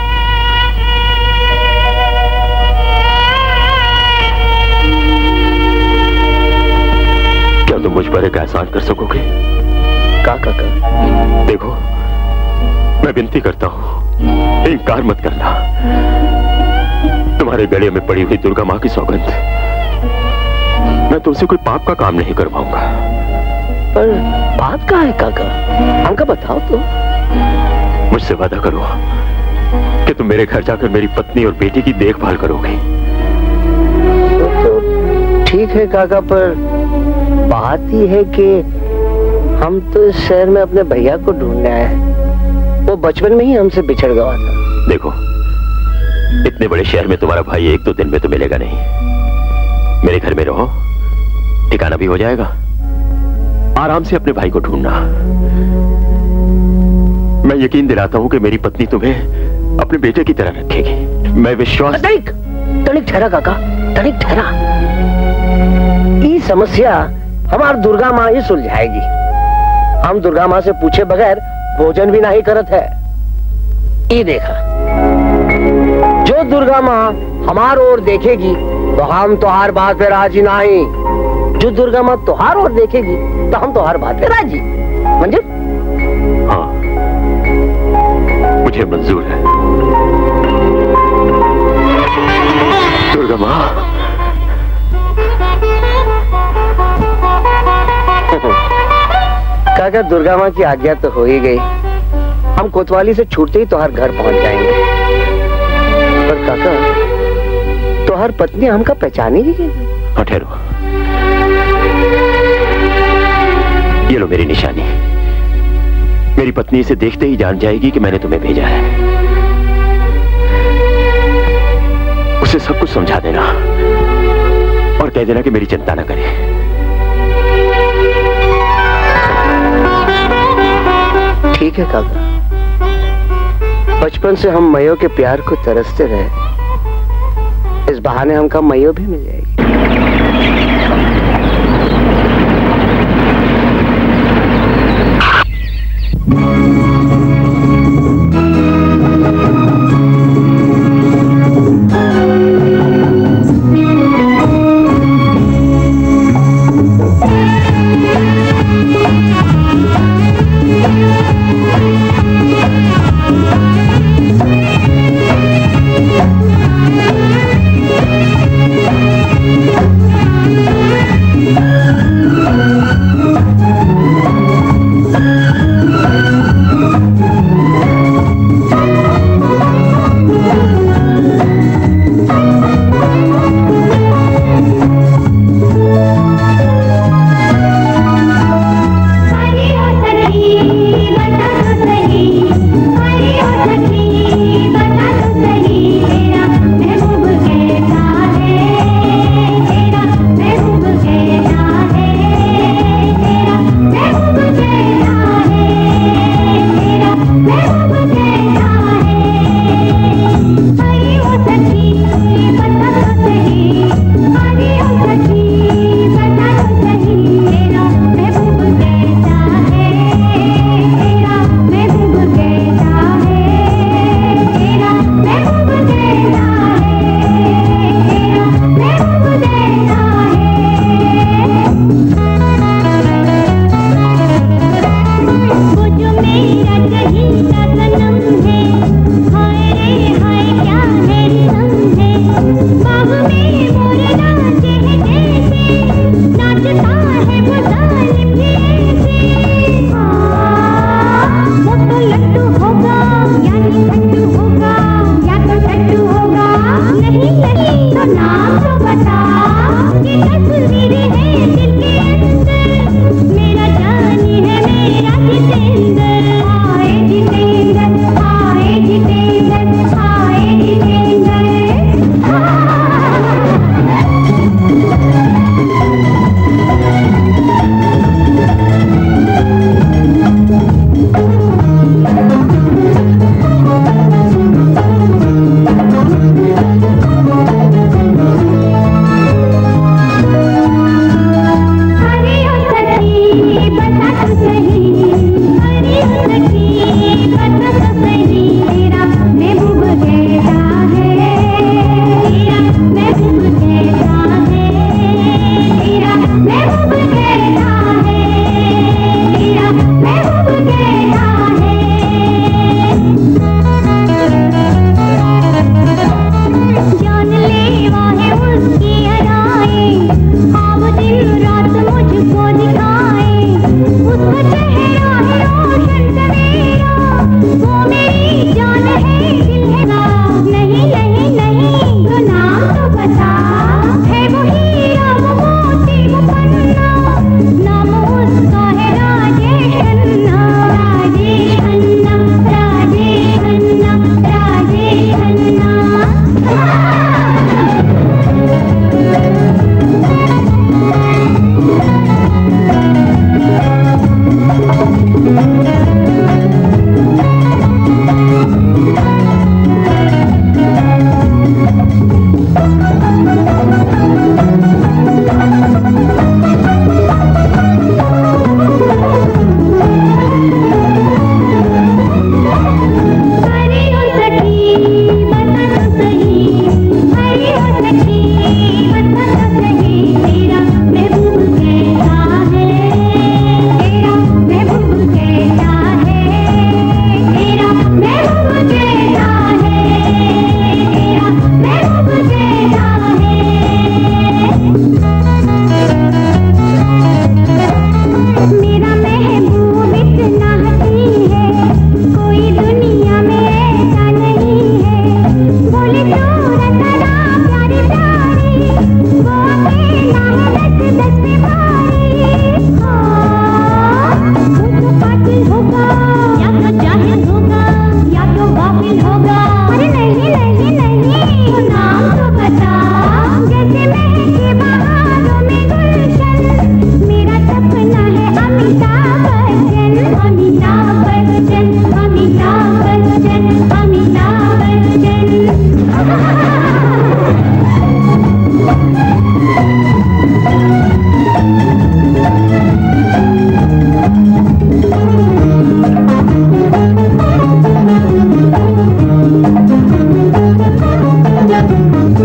क्या तुम मुझ पर एक एहसान कर सकोगे? काका देखो, मैं विनती करता हूं, इनकार मत करना। तुम्हारे गले में पड़ी हुई दुर्गा मां की सौगंध, मैं तुमसे कोई पाप का काम नहीं करवाऊंगा। पर बात क्या है काका, हमका बताओ तो। मुझसे वादा करो कि तुम मेरे घर जाकर मेरी पत्नी और बेटी की देखभाल करोगे। तो ठीक है काका, पर बात ही है कि हम तो इस शहर में अपने भैया को ढूंढने आए हैं। वो बचपन में ही हमसे बिछड़ गया था। देखो, इतने बड़े शहर में तुम्हारा भाई एक दो दिन में तो मिलेगा नहीं। मेरे घर में रहो, ठिकाना भी हो जाएगा। आराम से अपने भाई को ढूंढना। मैं यकीन दिलाता हूं कि मेरी पत्नी तुम्हें अपने बेटे की तरह रखेगी। मैं विश्वास। तनिक ठहरा काका, तनिक ठहरा। ये समस्या हमारी दुर्गा माँ ही सुलझाएगी। हम दुर्गा माँ से पूछे बगैर भोजन भी नहीं करत है। ये देखा, जो दुर्गा माँ हमार ओर देखेगी तो हम तोहार बात पे राजी नहीं। जो दुर्गा माँ तोहार ओर देखेगी तो हम तोहार बात पे राजी। मंजूर? हाँ, मुझे मंजूर है। दुर्गा माँ, काका दुर्गा माँ की आज्ञा तो हो ही गई। हम कोतवाली से छूटते ही तोहार घर पहुंच जाएंगे। पर काका, तोहार पत्नी हमका पहचानी नहीं। हाँ, ठहरो। ये लो मेरी निशानी। मेरी पत्नी इसे देखते ही जान जाएगी कि मैंने तुम्हें भेजा है। उसे सब कुछ समझा देना और कह देना कि मेरी चिंता न करे। ठीक है काका, बचपन से हम मयो के प्यार को तरसते रहे। इस बहाने हमका मयो भी मिल जाएगी।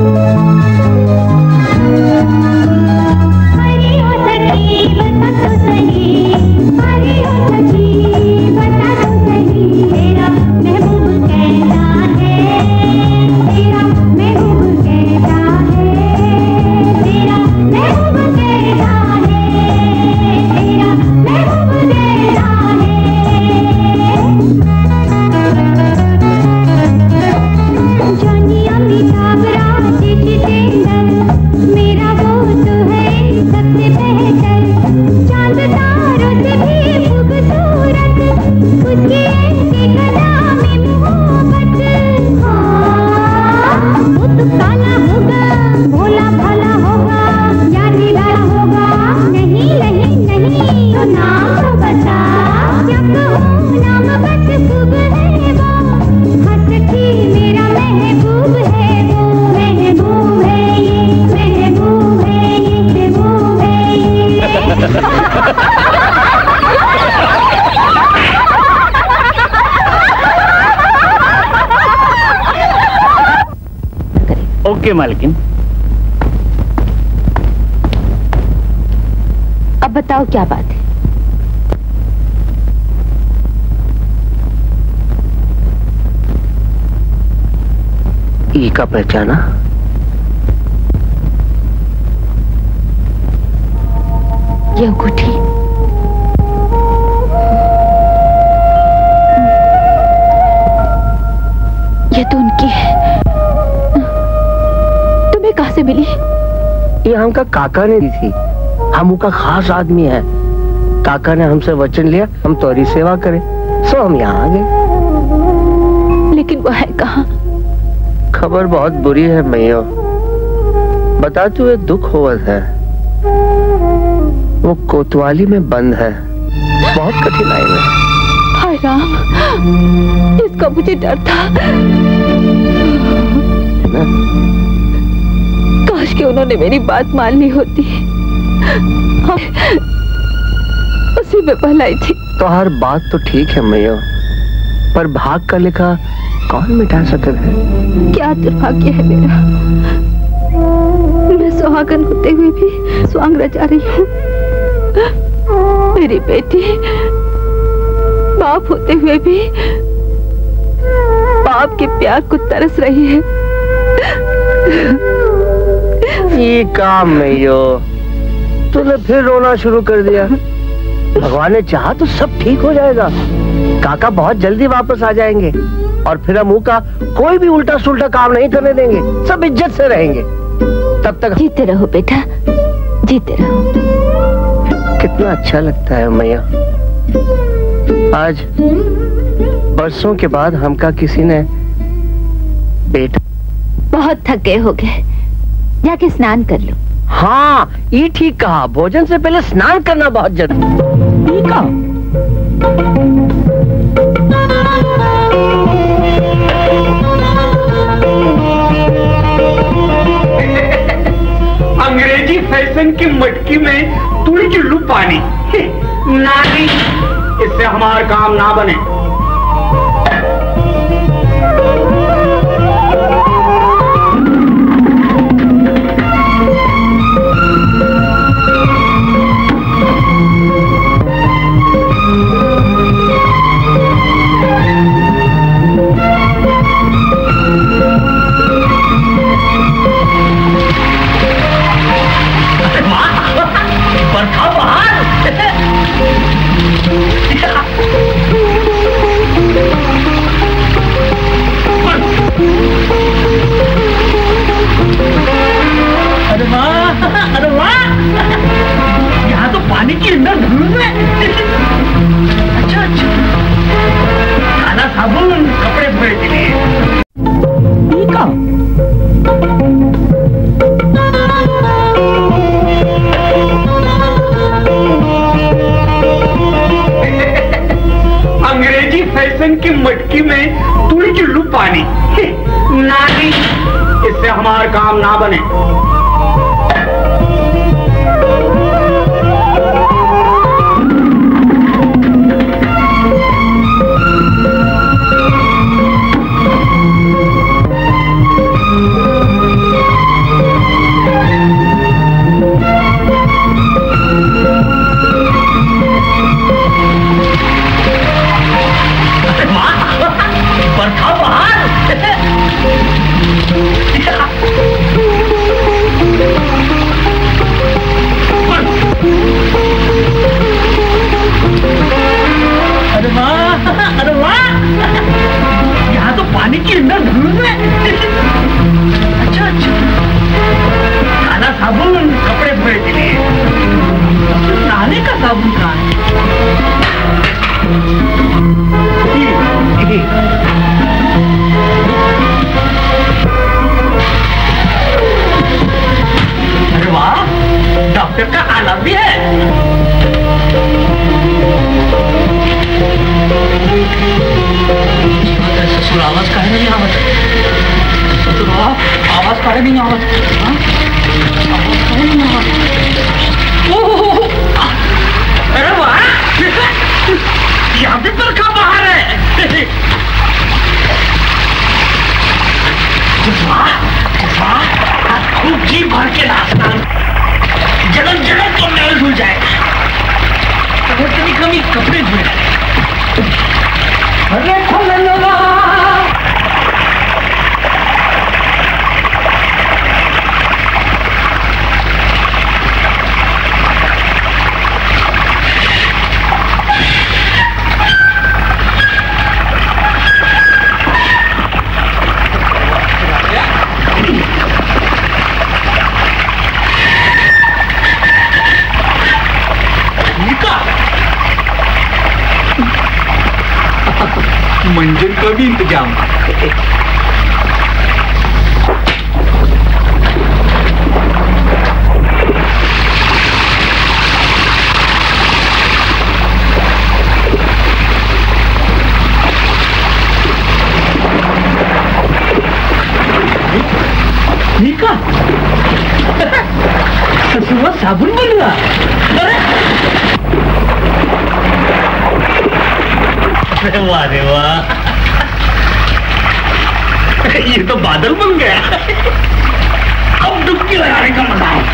ओके मालकिन। अब बताओ क्या बात है? ई का पहचाना? ये अंगूठी ये तो उनकी है। तुम्हें कहां से मिली? ये हमका काका ने दी थी। हम उनका खास आदमी है। काका ने हमसे वचन लिया हम तोरी सेवा करें, सो हम यहाँ आ गए। लेकिन वो है कहाँ? खबर बहुत बुरी है मैयो, बताते हुए दुख होवत है। वो कोतवाली में बंद है, बहुत कठिनाई में। हाय राम, इसका मुझे डर था। काश कि उन्होंने मेरी बात मान ली होती। उसी में भलाई थी। तो हर बात तो ठीक है मैयो, पर भाग का लिखा कौन मिटा सकता है? क्या दुर्भाग्य है मेरा। मैं सुहागन होते हुए भी स्वांग रचा रही हूँ। मेरी बेटी बाप होते हुए भी बाप के प्यार को तरस रही है। ये काम मैयो, तूने फिर रोना शुरू कर दिया। भगवान ने चाहा तो सब ठीक हो जाएगा। काका बहुत जल्दी वापस आ जाएंगे और फिर हम का कोई भी उल्टा सुल्टा काम नहीं करने देंगे, सब इज्जत से रहेंगे। तब तक जीते रहो बेटा, जीते रहो। कितना अच्छा लगता है मैया, आज बरसों के बाद हमका किसी ने बेटा। बहुत थके हो गए, जाके स्नान कर लो। हाँ ये ठीक कहा, भोजन से पहले स्नान करना बहुत जरूरी। ठीक कहा। अंग्रेजी फैशन की मटकी में तुड़ी चुल्लू पानी नानी, इससे हमारा काम ना बने। बरखा बाहर अरे वाह, अरे वाह, यहाँ तो पानी के अंदर धूल है। अच्छा अच्छा, काला साबुन कपड़े धोने के लिए। ठीक है। अंग्रेजी फैशन की मटकी में तुड़ी चुल्लू पानी नानी, इससे हमारा काम ना बने। डॉक्टर का आना भी है। ससुर आवाज काहे नहीं आवत? ससुर आवाज काहे नहीं आवत? आवाज काहे नहीं आवत? ओह, अरे वाह, यहाँ भी बरखा बाहर है। खूब जी भर के नाचना, जलन जलन तो मेल धुल जाएगा। अगर कभी कभी कपड़े धुल अरे खोलना मंजन का भी इंतजाम। नीका ससुर साबुन बन रहा। अरे वाह रे वाह, ये तो बादल बन गया। अब डुबकी लगाने का मजा है।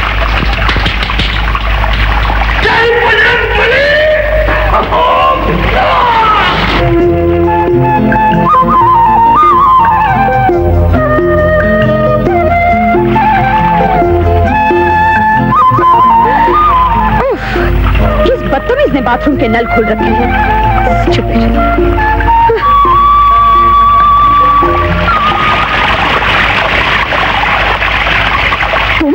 जय बजरंगबली। इस बदतमीज ने बाथरूम के नल खोल रखे हैं। चुप तुम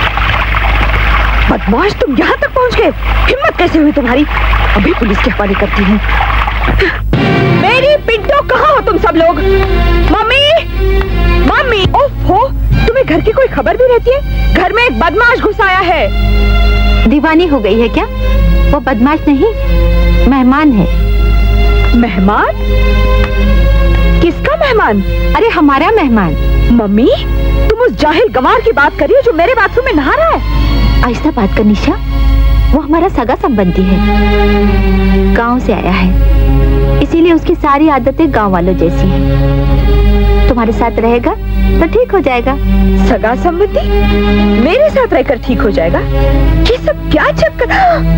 बदमाश, तुम यहाँ तक पहुँच गए। हिम्मत कैसे हुई तुम्हारी? अभी पुलिस के हवाले करती हूँ। मेरी पिंटो, कहाँ हो तुम सब लोग? मम्मी, मम्मी, ओफो, तुम्हें घर की कोई खबर भी रहती है? घर में एक बदमाश घुस आया है। दीवानी हो गई है क्या? वो बदमाश नहीं, मेहमान है। मेहमान? किसका मेहमान? अरे हमारा मेहमान। मम्मी, तुम उस जाहिल गंवार की बात कर रही हो जो मेरे बाथरूम में नहा रहा है? ऐसा बात कर निशा, वो हमारा सगा संबंधी है, गांव से आया है, इसीलिए उसकी सारी आदतें गांव वालों जैसी हैं। तुम्हारे साथ रहेगा तो ठीक हो जाएगा। सगा संबंधी मेरे साथ रहकर ठीक हो जाएगा? ये सब क्या चक्कर?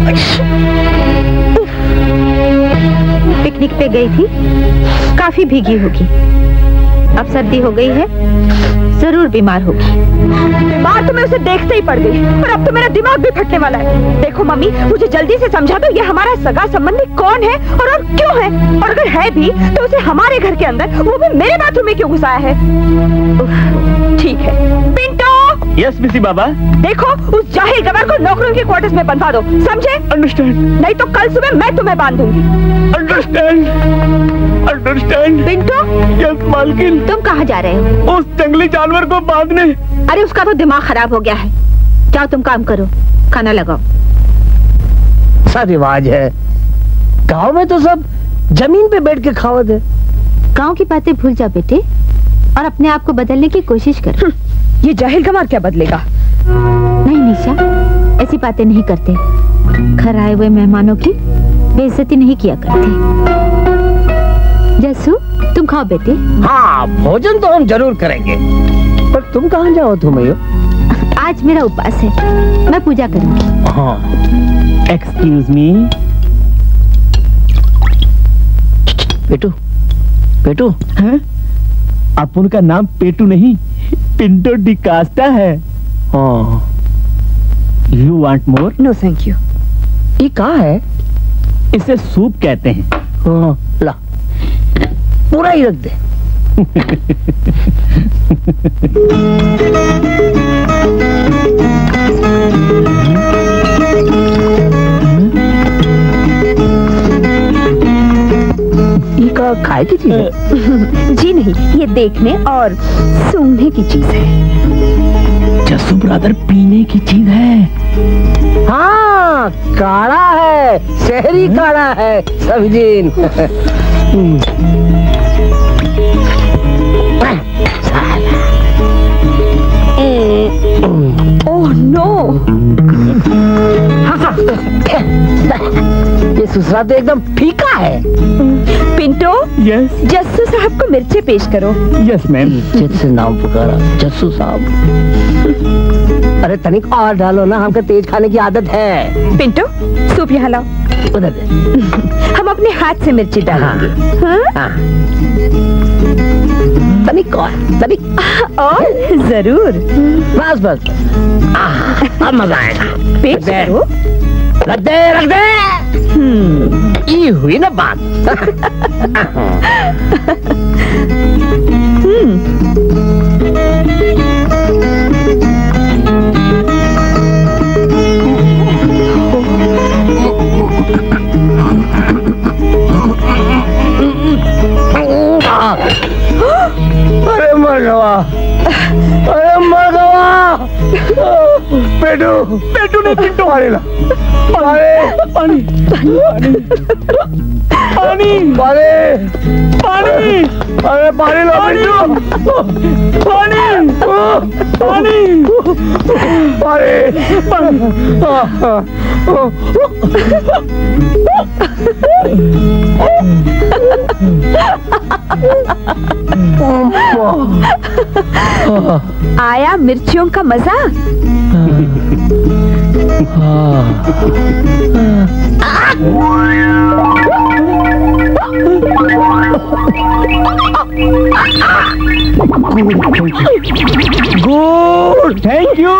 पिकनिक पे गई थी, काफी भीगी होगी, अब सर्दी हो गई है, जरूर बीमार होगी। बीमार तो मैं उसे देखते ही पड़ गई, पर अब तो मेरा दिमाग भी फटने वाला है। देखो मम्मी, मुझे जल्दी से समझा दो, ये हमारा सगा संबंधी कौन है और क्यों है, और अगर है भी तो उसे हमारे घर के अंदर, वो भी मेरे बाथरूम में क्यों घुसाया है? ठीक है पिंटो। यस मिसी बाबा। देखो, उस जाहिल गवार को नौकरों के क्वार्टर्स में बंधवा दो, समझे? अंडरस्टैंड। नहीं तो कल सुबह मैं तुम्हें बांध दूंगी। Understand, understand. पिंटो। यस मालकिन। तुम कहाँ जा रहे हो? उस जंगली जानवर को बांधने। अरे उसका तो दिमाग खराब हो गया है। जाओ तुम काम करो, खाना लगाओ। सा रिवाज है गांव में, तो सब जमीन पे बैठ के खावत है। गांव की बातें भूल जा बेटे और अपने आप को बदलने की कोशिश कर। ये जाहिल गंवार क्या बदलेगा? नहीं निशा, ऐसी बातें नहीं करते। घर आए हुए मेहमानों की बेइज्जती नहीं किया करते। जसू, तुम खाओ बेटे। हाँ, भोजन तो हम जरूर करेंगे, पर तुम कहाँ जाओ? तुम्हें आज मेरा उपवास है, मैं पूजा करूंगी। हाँ। Excuse me. पेटू, पेटू। हैं? आप उनका नाम पेटू नहीं, पिंटो डिकास्टा है। हाँ। You want more? No thank you. ये कहाँ है? इसे सूप कहते हैं। हाँ, ला पूरा ही रख दे। ये का खाए की चीज है? जी नहीं, ये देखने और सूंघने की चीज है। जसू ब्रदर, पीने की चीज है। हाँ काढ़ा है, शहरी काढ़ा है समझीन। ओह नो, ये सुसरा तो एकदम फीका है। पिंटो, यस जस्सू साहब को मिर्चे पेश करो। Yes ma'am. इज्जत से नाम पुकारा, जस्सू साहब। अरे तनिक और डालो ना, हमको तेज खाने की आदत है। पिंटो, सूप यहाँ लाओ। उधर दे। हम अपने हाथ से मिर्ची डालेंगे। हाँ? तनिक और जरूर। बस बस, अब मजा आएगा। पेश करो। रख दे। ये हुई ना बात। अरे मर गवा पेटू ने पिंटो मारेला। पानी अरे पानी लो आया मिर्चियों का मजा। गुड़, थैंक यू।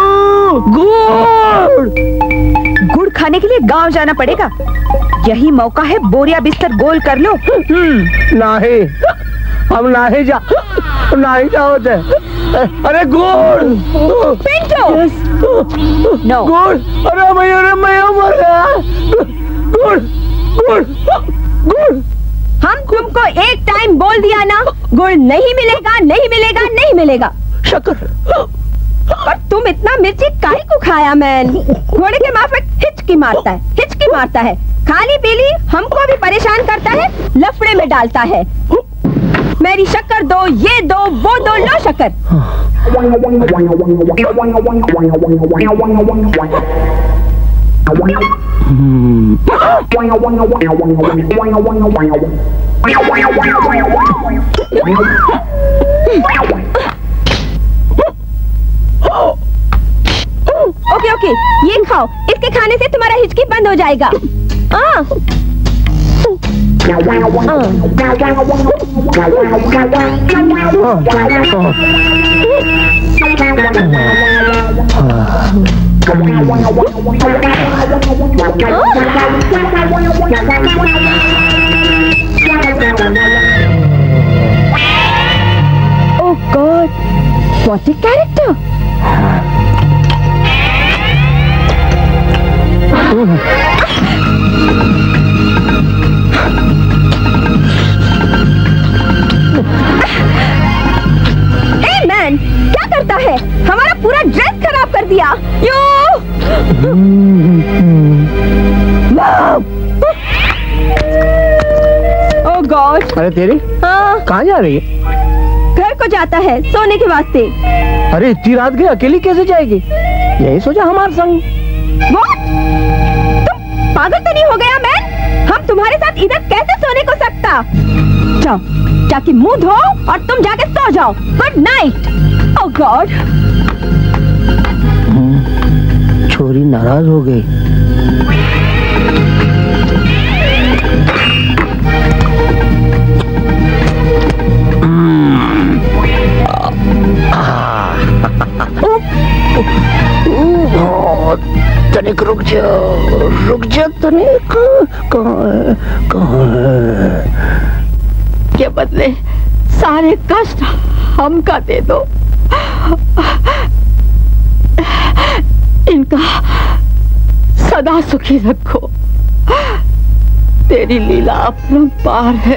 गुड़ खाने के लिए गांव जाना पड़ेगा। यही मौका है, बोरिया बिस्तर गोल कर लो। नहीं, हम नहीं जाओगे। अरे गुड़ पिंटो, नो गुड़। अरे मैं मर गया। गुड़। हम तुमको एक टाइम बोल दिया ना, गुड़ नहीं मिलेगा। शक्कर। पर तुम इतना मिर्ची काहे को खाया मैन? घोड़े के माफिक हिचकी मारता है। खाली पीली हमको भी परेशान करता है, लफड़े में डालता है। मेरी शक्कर दो, ये दो, वो दो, लो शक्कर। ओके, ये खाओ। इसके खाने से तुम्हारा हिचकी बंद हो जाएगा। Oh God, what a character! Hey man, क्या करता है? हमारा पूरा ड्रेस खराब कर दिया। Oh God! अरे तेरी कहाँ जा रही है? घर को जाता है, सोने के वास्ते। अरे इतनी रात गई, अकेली कैसे जाएगी? यही सोचा हमारे संग। What? तुम पागल तो नहीं हो गया मैन? हम तुम्हारे साथ इधर कैसे सोने को सकता? जाओ, जाके मुंह धो और तुम जाके सो जाओ। Good night. ओह गॉड, छोरी नाराज हो गई। तनिक रुक जा तनिक। कहाँ है? के बदले सारे कष्ट हमका दे दो। इनका सदा सुखी रखो। तेरी लीला अपरंपार है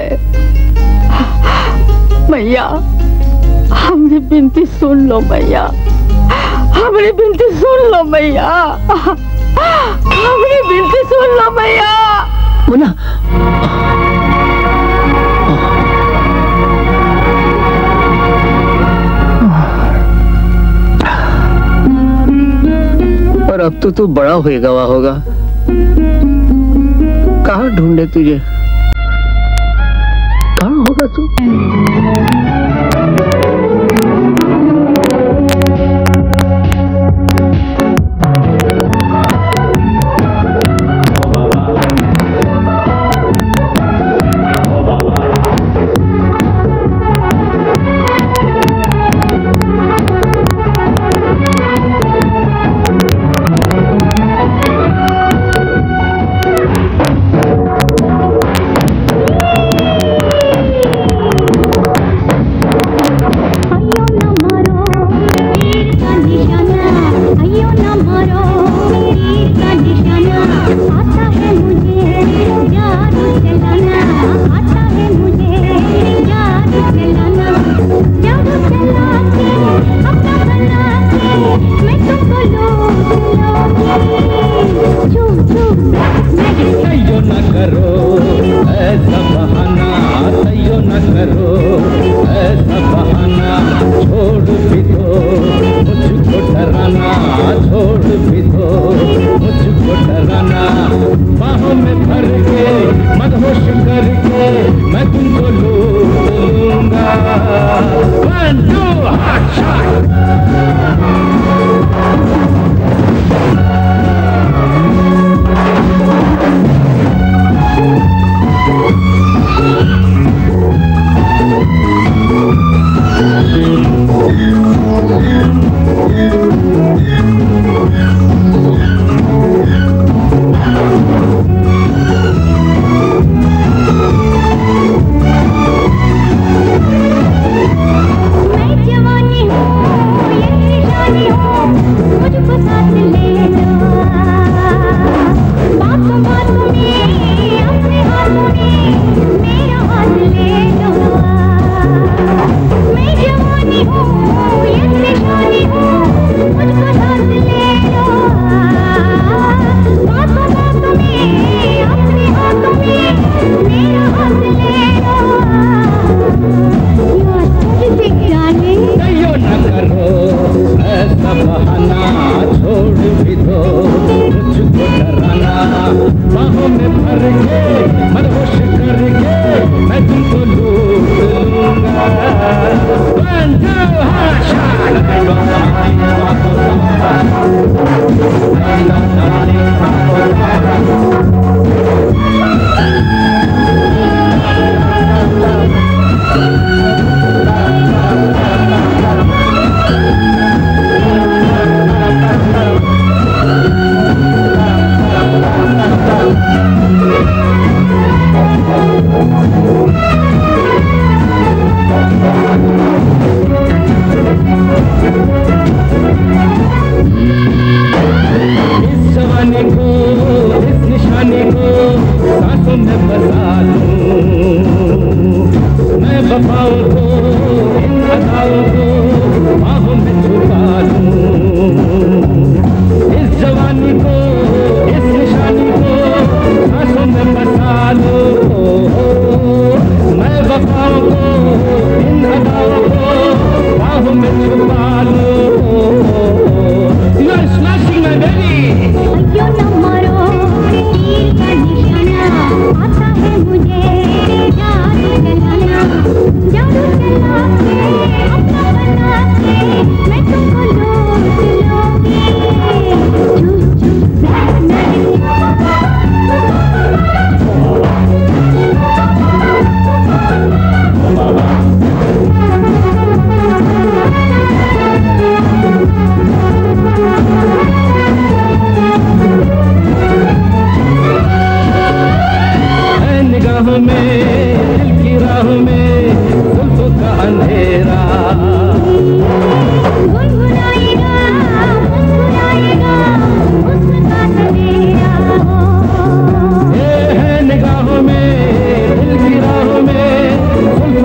मैया। हमने विनती सुन लो मैया, हमारी बिनती सुन लो मैया, हमारी बिनती सुन लो मैया। मुन्ना, और अब तो तू बड़ा हुए गवा होगा, कहाँ ढूंढे तुझे, कहाँ होगा तू?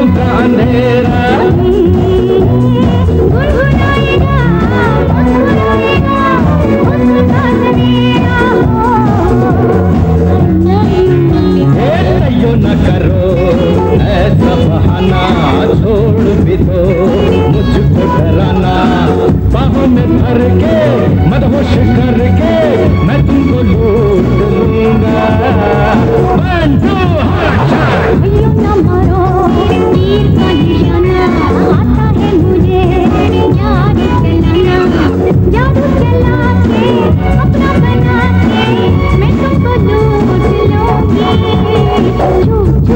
अंधेरा करके मदहोश करके मैं तुमको लूट लूंगा। 1 2 ना मारो तीर का निशाना, आता है मुझे जादू चलाना, जादू चला के अपना बना के मैं तुमको लूट लूंगी। छू छू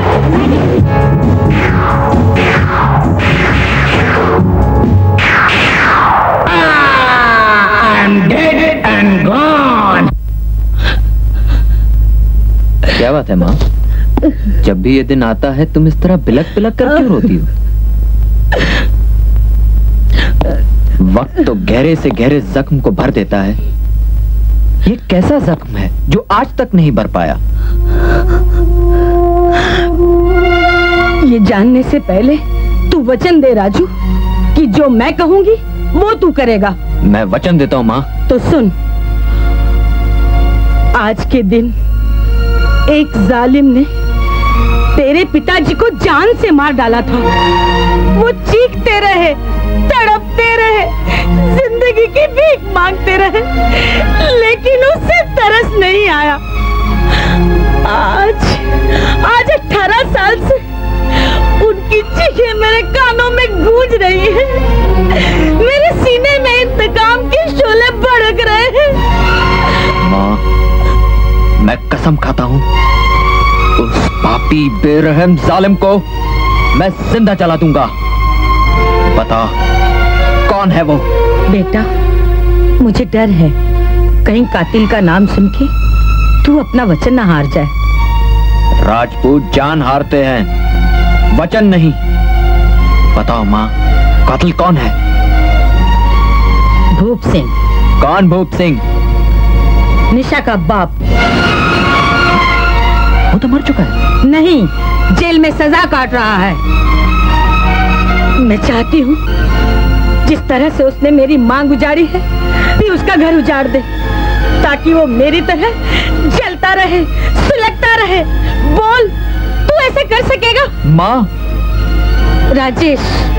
I'm dead and gone। क्या बात है माँ, जब भी ये दिन आता है तुम इस तरह बिलक बिलक कर क्यों रोती हो? वक्त तो गहरे से गहरे जख्म को भर देता है। ये कैसा जख्म है जो आज तक नहीं भर पाया? ये जानने से पहले तू वचन दे राजू कि जो मैं कहूंगी वो तू करेगा। मैं वचन देता हूँ माँ। तो सुन, आज के दिन एक जालिम ने तेरे पिताजी को जान से मार डाला था। वो चीखते रहे, तड़पते रहे, जिंदगी की भीख मांगते रहे, लेकिन उसे तरस नहीं आया। आज 18 साल से उनकी चीखें मेरे कानों में गूंज रही है। मेरे सीने में इंतकाम के शोले भड़क रहे हैं। माँ, मैं कसम खाता हूँ उस पापी बेरहम जालिम को मैं जिंदा जला दूंगा। बता कौन है वो? बेटा, मुझे डर है कहीं कातिल का नाम सुन के तू अपना वचन न हार जाए। राजपूत जान हारते हैं, वचन नहीं। बताओ माँ, कातिल कौन है? भूप सिंह। कौन भूप सिंह? निशा का बाप। वो तो मर चुका है। नहीं, जेल में सजा काट रहा है। मैं चाहती हूँ जिस तरह से उसने मेरी मांग उजाड़ी है, भी उसका घर उजाड़ दे, ताकि वो मेरी तरह जलता रहे, सुलगता रहे। बोल, तू ऐसे कर सकेगा? माँ। राजेश,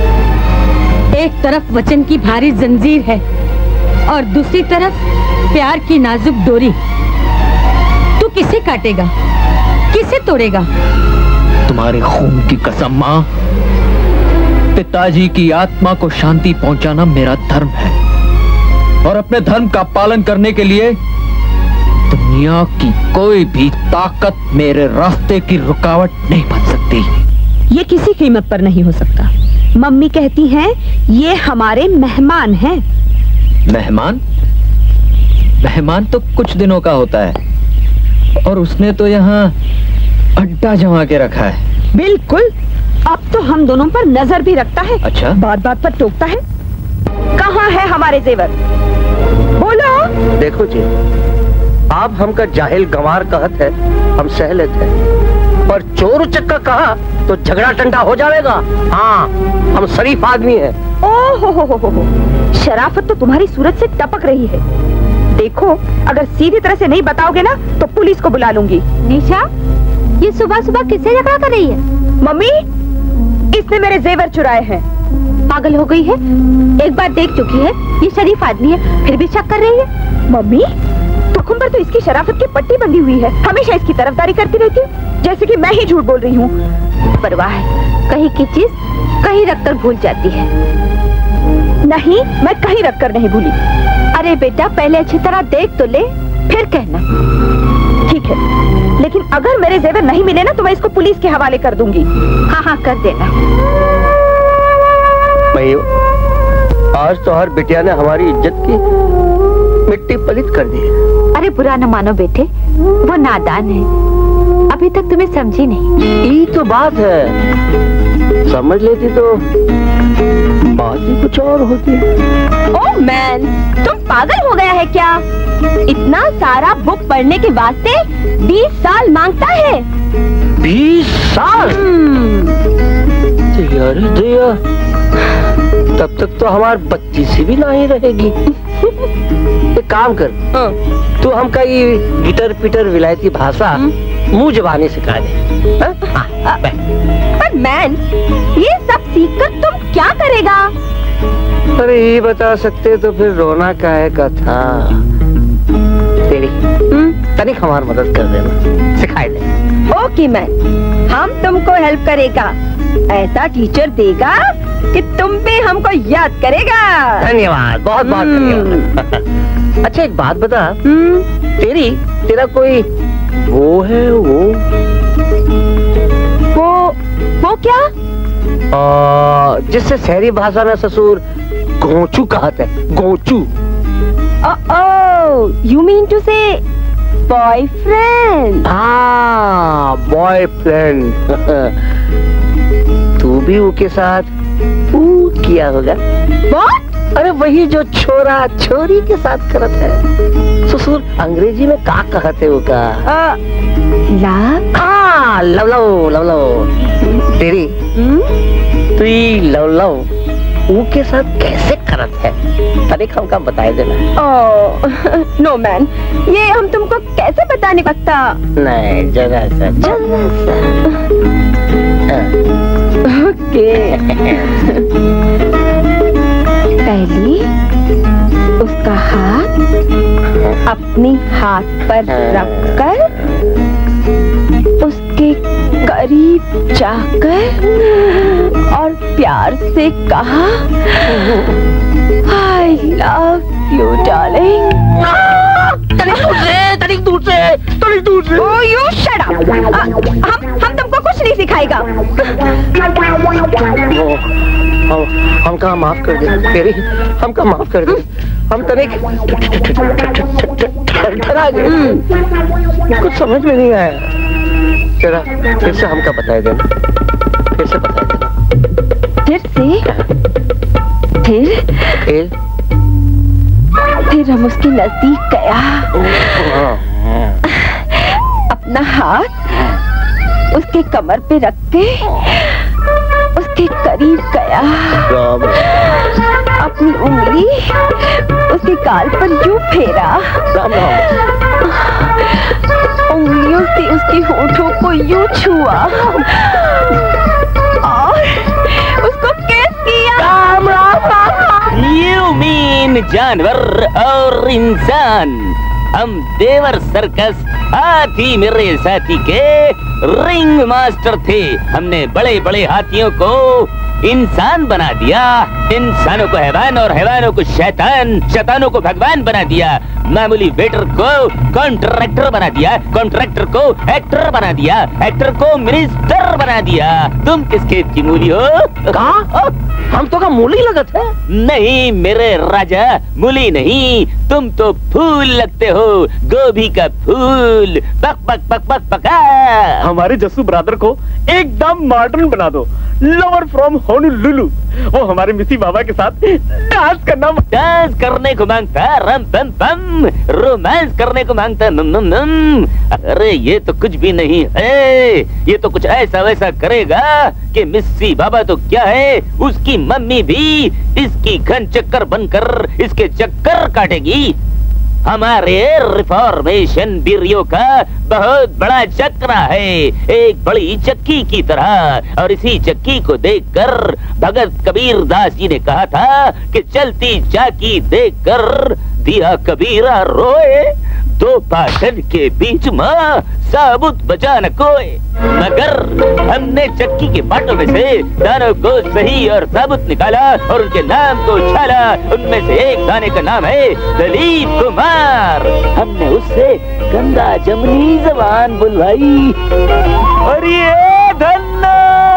एक तरफ वचन की भारी जंजीर है और दूसरी तरफ प्यार की नाजुक डोरी। तू किसे काटेगा, किसे तोड़ेगा? तुम्हारे खून की कसम माँ, पिताजी की आत्मा को शांति पहुंचाना मेरा धर्म है, और अपने धर्म का पालन करने के लिए दुनिया की कोई भी ताकत मेरे रास्ते की रुकावट नहीं बन सकती। ये किसी कीमत पर नहीं हो सकता। मम्मी कहती हैं ये हमारे मेहमान हैं। मेहमान? मेहमान तो कुछ दिनों का होता है, और उसने तो यहाँ अड्डा जमा के रखा है। बिल्कुल, अब तो हम दोनों पर नजर भी रखता है। अच्छा? बात बात पर टोकता है। कहाँ है हमारे जेवर? बोलो। देखो जी, आप हमका जाहिल गंवार कहत है, हम सह लेते हैं, पर चोर उचक्का कहा तो झगड़ा टंडा हो जाएगा। हाँ, हम शरीफ आदमी हैं। ओहो, शराफत तो तुम्हारी सूरत से टपक रही है। देखो, अगर सीधी तरह से नहीं बताओगे ना तो पुलिस को बुला लूंगी। निशा, ये सुबह सुबह किससे झगड़ा कर रही है? मम्मी, इसने मेरे जेवर चुराए हैं। पागल हो गई है? एक बार देख चुकी है, ये शरीफ आदमी है, फिर भी शक कर रही है। मम्मी, तुम पर तो इसकी शराफत की पट्टी बंधी हुई है। हमेशा इसकी तरफदारी करती रहती हूँ, जैसे कि मैं ही झूठ बोल रही हूँ। परवाह है, कहीं की चीज कहीं रखकर भूल जाती है। नहीं, मैं कहीं रखकर नहीं भूली। अरे बेटा, पहले अच्छी तरह देख तो ले, फिर कहना। ठीक है, लेकिन अगर मेरे जेवर नहीं मिले ना तो मैं इसको पुलिस के हवाले कर दूंगी। हाँ, कर देना। आज तो हर बिटिया ने हमारी इज्जत की मिट्टी पलित कर दी है। अरे बुरा न मानो बेटे, वो नादान है, अभी तक तुम्हें समझी नहीं। ये तो बात है, समझ लेती तो बात ही कुछ और होती। ओह मैन, तुम पागल हो गया है क्या? इतना सारा बुक पढ़ने के वास्ते 20 साल मांगता है। 20 साल? दया, तब तक तो हमार बच्ची सी भी नहीं रहेगी। एक काम कर, तू हमका ये गिटर पिटर विलायती भाषा मुंह जबानी सिखा दे। पर मैन, ये सब सीखकर तुम क्या करेगा? अरे ये बता सकते तो फिर रोना काहे का था। तेरी तनिक हमारी मदद कर देना, सिखाई दे। ओके मैन, हम तुमको हेल्प करेगा। ऐसा टीचर देगा कि तुम भी हमको याद करेगा। धन्यवाद, बहुत बहुत धन्यवाद। अच्छा एक बात बता, तेरा कोई वो है? वो क्या? जिससे शहरी भाषा में ससुर गोचू कहते हैं। गोचू। You mean to say boyfriend? हाँ, बॉयफ्रेंड। तू भी उसके साथ किया होगा। What? अरे वही जो छोरा छोरी के साथ करत है। ससुर अंग्रेजी में का कहते हो का? Love love. तेरी तू लव के साथ कैसे करत है? तनिक हमका बताए देना। नो मैन, ये हम तुमको कैसे बताने सकता? नहीं, जरा सा। ओके। पहले उसका हाथ अपने हाथ पर रखकर उसके करीब जाकर और प्यार से कहा, I love you, darling. तनिक दूर से। Oh, you shut up. हम तुमको कुछ नहीं सिखाएगा। हमका माफ कर दे तेरी, हमका माफ कर दे। हम तनिक डरा गए, कुछ समझ में नहीं आया। जरा फिर से हमका बताए देना, फिर से बताए देना। फिर हम उसके नजदीक गया, अपना हाथ उसके कमर पे रख के उसके करीब गया, अपनी उंगली उसके गाल पर यूं फेरा, उंगलियों से उसके होठों को यूं छुआ और उसको किस किया। राम राम राम। यू मीन जानवर और इंसान? हम देवर सर्कस हाथी मेरे साथी के रिंग मास्टर थे। हमने बड़े बड़े हाथियों को इंसान बना दिया, इंसानों को हैवान और हैवानों को शैतान, शैतानों को भगवान बना दिया, मामूली वेटर को कॉन्ट्रैक्टर बना दिया, कॉन्ट्रैक्टर को एक्टर बना दिया, एक्टर को मिनिस्टर बना दिया। तुम किस खेत की मूली हो? कहा? हम तो का मूली लगत है। नहीं मेरे राजा, मूली नहीं, तुम तो फूल लगते हो, गोभी का फूल। पक पक पक पक पका। हमारे जस्सू ब्रदर को एकदम मॉडर्न बना दो, लवर फ्रॉम होनोलुलु। वो हमारे मिसी बाबा के साथ डांस करने को मांगता, रम पम पम, रोमांस करने को मांगता, नम नम नम। अरे ये तो कुछ भी नहीं है, ये तो कुछ ऐसा वैसा करेगा कि मिस्सी बाबा तो क्या है, उसकी मम्मी भी इसकी घन चक्कर बनकर इसके चक्कर काटेगी। हमारे रिफॉर्मेशन ब्यूरो का बहुत बड़ा चक्रा है, एक बड़ी चक्की की तरह, और इसी चक्की को देखकर भगत कबीर दास जी ने कहा था कि चलती चाकी देखकर दिया कबीरा रोए, दो पाटन के बीच में साबुत बचा न कोई। मगर हमने चक्की के पाटों में से दानों को सही और साबुत निकाला और उनके नाम को उछाला। उनमें से एक दाने का नाम है दलीप कुमार। हमने उससे गंगा जमनी जबान बुलवाई। और ये धन्नो,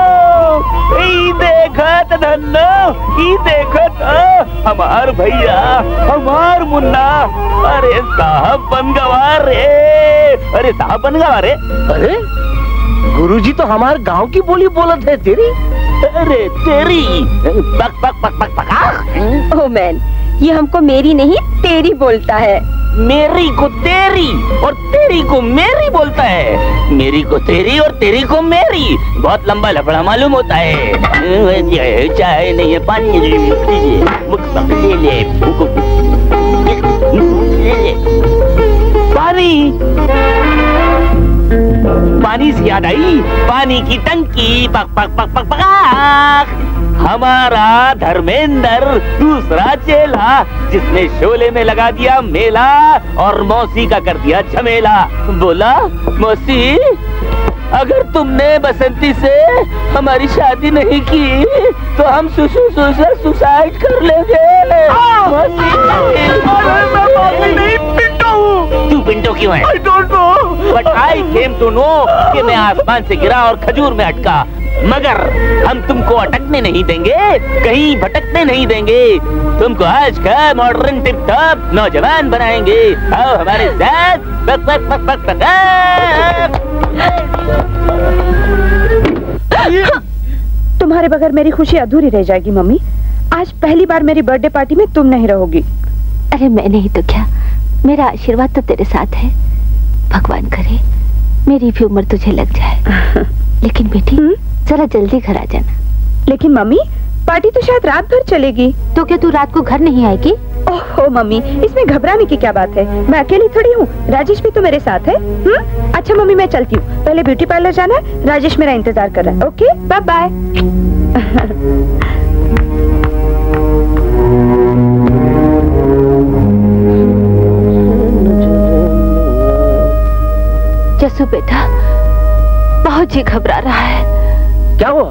ई देखत धन्नो, ई देखत हमार भैया, हमार मुन्ना, अरे साहब बन गवा रे, अरे साहब बन गवा रे। अरे गुरुजी तो हमारे गांव की बोली बोलत है तेरी। अरे तेरी पक पक पक पक पक। ओ मैन, ये हमको मेरी नहीं तेरी बोलता है। मेरी को तेरी और तेरी को मेरी बोलता है, मेरी को तेरी और तेरी को मेरी। बहुत लंबा लफड़ा मालूम होता है। चाय नहीं है, पानी ले पानी। पानी से याद आई, पानी की टंकी पक पक पक पक पक। हमारा धर्मेंद्र दूसरा चेला, जिसने शोले में लगा दिया मेला और मौसी का कर दिया झमेला। बोला, मौसी अगर तुमने बसंती से हमारी शादी नहीं की तो हम सुसाइड कर लेंगे। तू पिंटो क्यों है? I don't know. But I came to know कि मैं आसमान से गिरा और खजूर में अटका, मगर हम तुमको अटकने नहीं देंगे, कहीं भटकने नहीं देंगे। तुमको आज का मॉडर्न टिप टॉप नौजवान बनाएंगे। आओ हमारे साथ। बक बक बक बक बक। तुम्हारे बगैर मेरी खुशी अधूरी रह जाएगी मम्मी। आज पहली बार मेरी बर्थडे पार्टी में तुम नहीं रहोगी। अरे मैं नहीं तो क्या, मेरा आशीर्वाद तो तेरे साथ है। भगवान करे मेरी भी उम्र तुझे लग जाए। लेकिन बेटी जरा जल्दी घर आ जाना। लेकिन मम्मी पार्टी तो शायद रात भर चलेगी। तो क्या तू रात को घर नहीं आएगी? ओहो मम्मी, इसमें घबराने की क्या बात है? मैं अकेली थोड़ी हूँ, राजेश भी तो मेरे साथ है। अच्छा मम्मी मैं चलती हूँ, पहले ब्यूटी पार्लर जाना है, राजेश मेरा इंतजार कर रहा है। Okay bye bye. जसू बेटा, बहुत जी घबरा रहा है। क्या हुआ?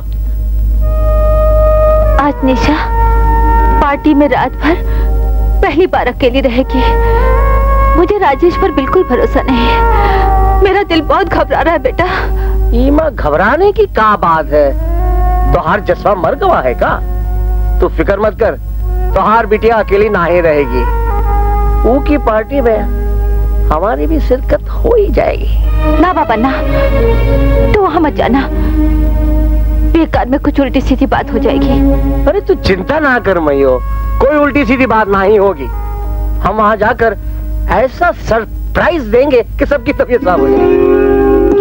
आज निशा पार्टी में रात भर पहली बार अकेली रहेगी। मुझे राजेश पर बिल्कुल भरोसा नहीं है। मेरा दिल बहुत घबरा रहा है बेटा। ईमा घबराने की क्या बात है? तो हर जस्वा मर गवा है का? तू फिक्र मत कर, तो हार बिटिया अकेली ना ही रहेगी। वो की पार्टी में हमारी भी शिरकत हो ही जाएगी। ना बाबा ना, तो वहाँ मत जाना, बेकार में कुछ उल्टी सीधी बात हो जाएगी। अरे तू चिंता ना कर मैयो, कोई उल्टी सीधी बात नहीं होगी। हम वहाँ जाकर ऐसा सरप्राइज देंगे कि सबकी तबीयत खराब हो जाएगी।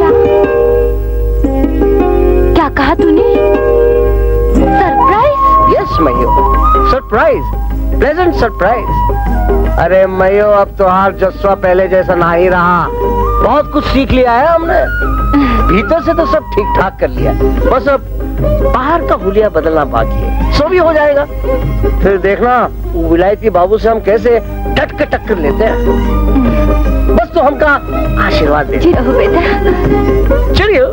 क्या कहा तूने? सरप्राइज? यस मैयो, सरप्राइज, प्लेजेंट सरप्राइज। अरे मैयो अब तो हार जस्वा पहले जैसा ना ही रहा, बहुत कुछ सीख लिया है हमने। भीतर से तो सब ठीक ठाक कर लिया, बस अब बाहर का हुलिया बदलना बाकी है। सो भी हो जाएगा। फिर देखना विलायती बाबू से हम कैसे डट के टक्कर लेते हैं। बस तो हमका आशीर्वाद दे बेटा। चलिए।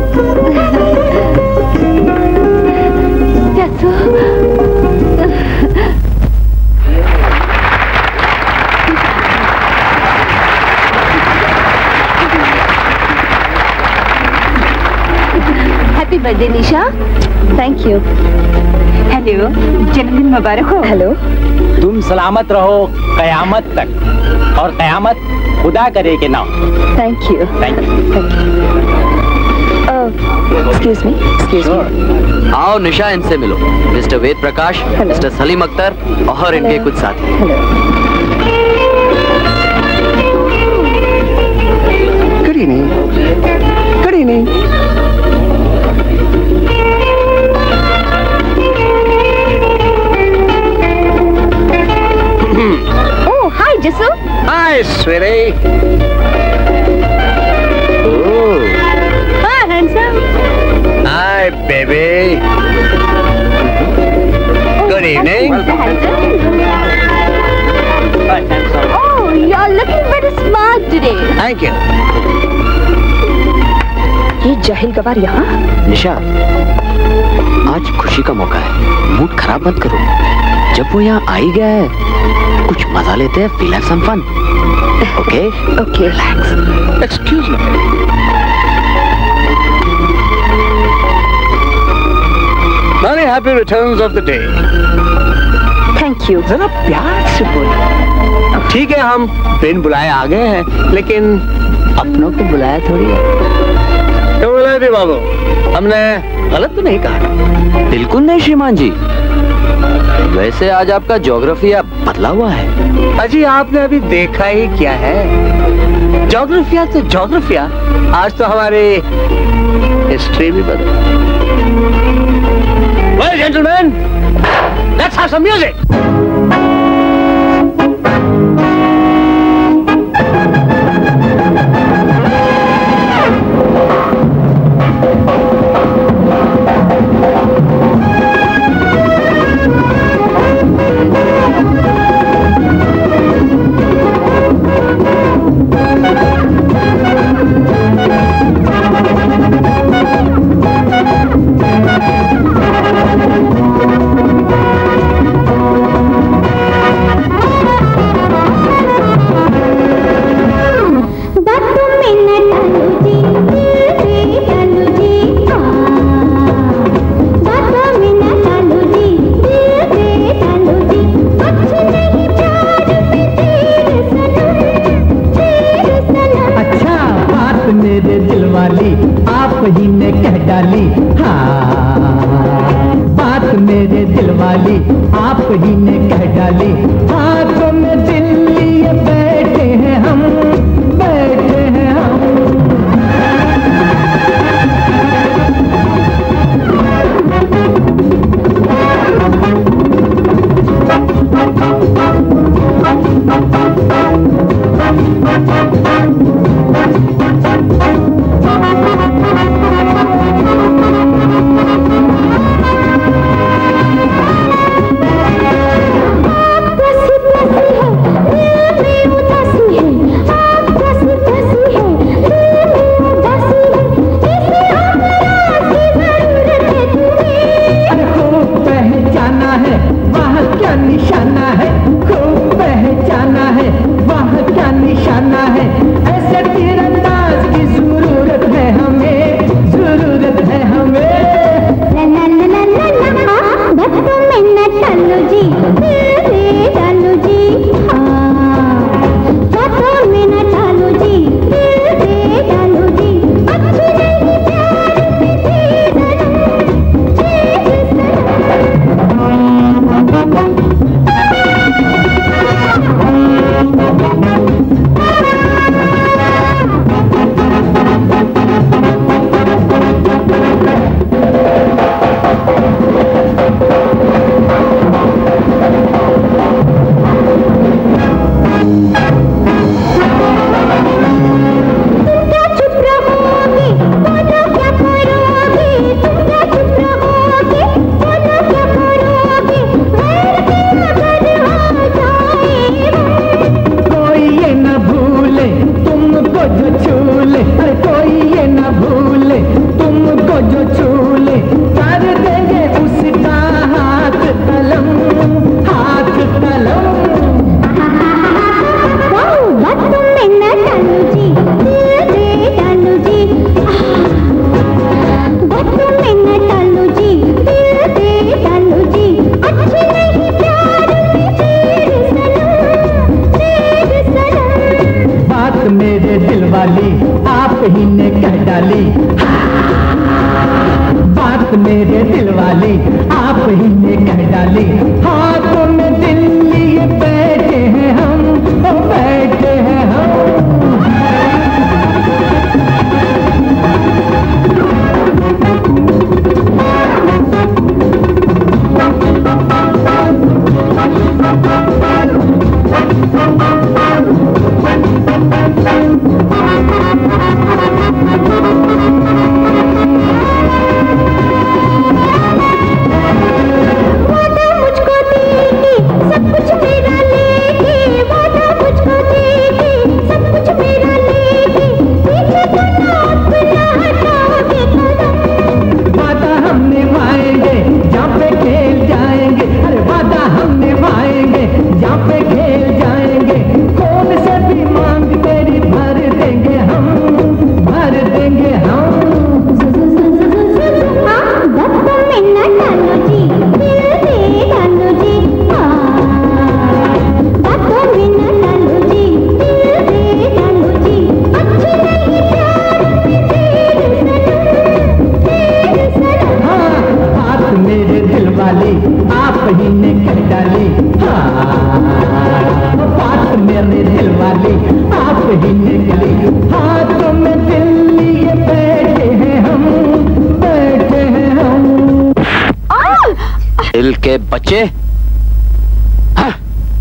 Happy birthday Nisha. Thank you. Hello, जन्मदिन मुबारक हो। हेलो। तुम सलामत रहो कयामत तक, और कयामत खुदा करे के नाम। Thank you. Thank you. Excuse me. आओ निशा, इनसे मिलो। मिस्टर वेद प्रकाश, मिस्टर सलीम अख्तर और इनके कुछ साथी। Good evening. Good evening. Hi Jassu. Hi sweetie. Hi handsome. Hi baby. Good evening. Oh, you're looking very smart today. Thank you. ये जाहिल गवार यहाँ? निशा, आज खुशी का मौका है, मूड खराब मत करो। जब वो यहाँ आ ही गया है, कुछ मजा लेते हैं। Feel have some fun. Okay? Okay. Relax. Excuse me. Many happy returns of the day. Thank you. जरा प्यार से बोलो। ठीक है, हम बिन बुलाए आ गए हैं, लेकिन अपनों को बुलाया थोड़ी है। क्यों बुलाए थे बाबू? हमने गलत तो नहीं कहा? बिल्कुल नहीं श्रीमान जी। वैसे आज आपका ज्योग्राफिया बदला हुआ है। अजी आपने अभी देखा ही क्या है? ज्योग्राफिया तो ज्योग्राफिया, आज तो हमारी हिस्ट्री भी बदल। Well, gentlemen, let's have some music. आप ही ने कह डाली, हाँ बात मेरे दिल वाली आप ही ने कह डाली। हाथों में दिल लिए बैठे हैं हम, बैठे हैं हम। दिल के बच्चे, हाँ।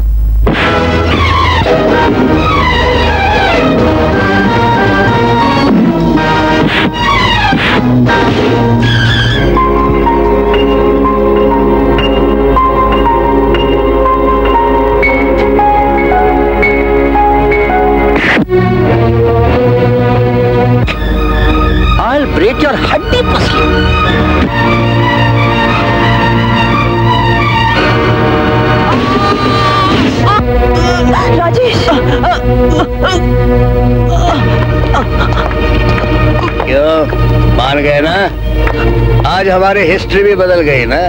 I'll break your हड्डी पसली। राजेश, क्यों मान गए ना? आज हमारी हिस्ट्री भी बदल गई ना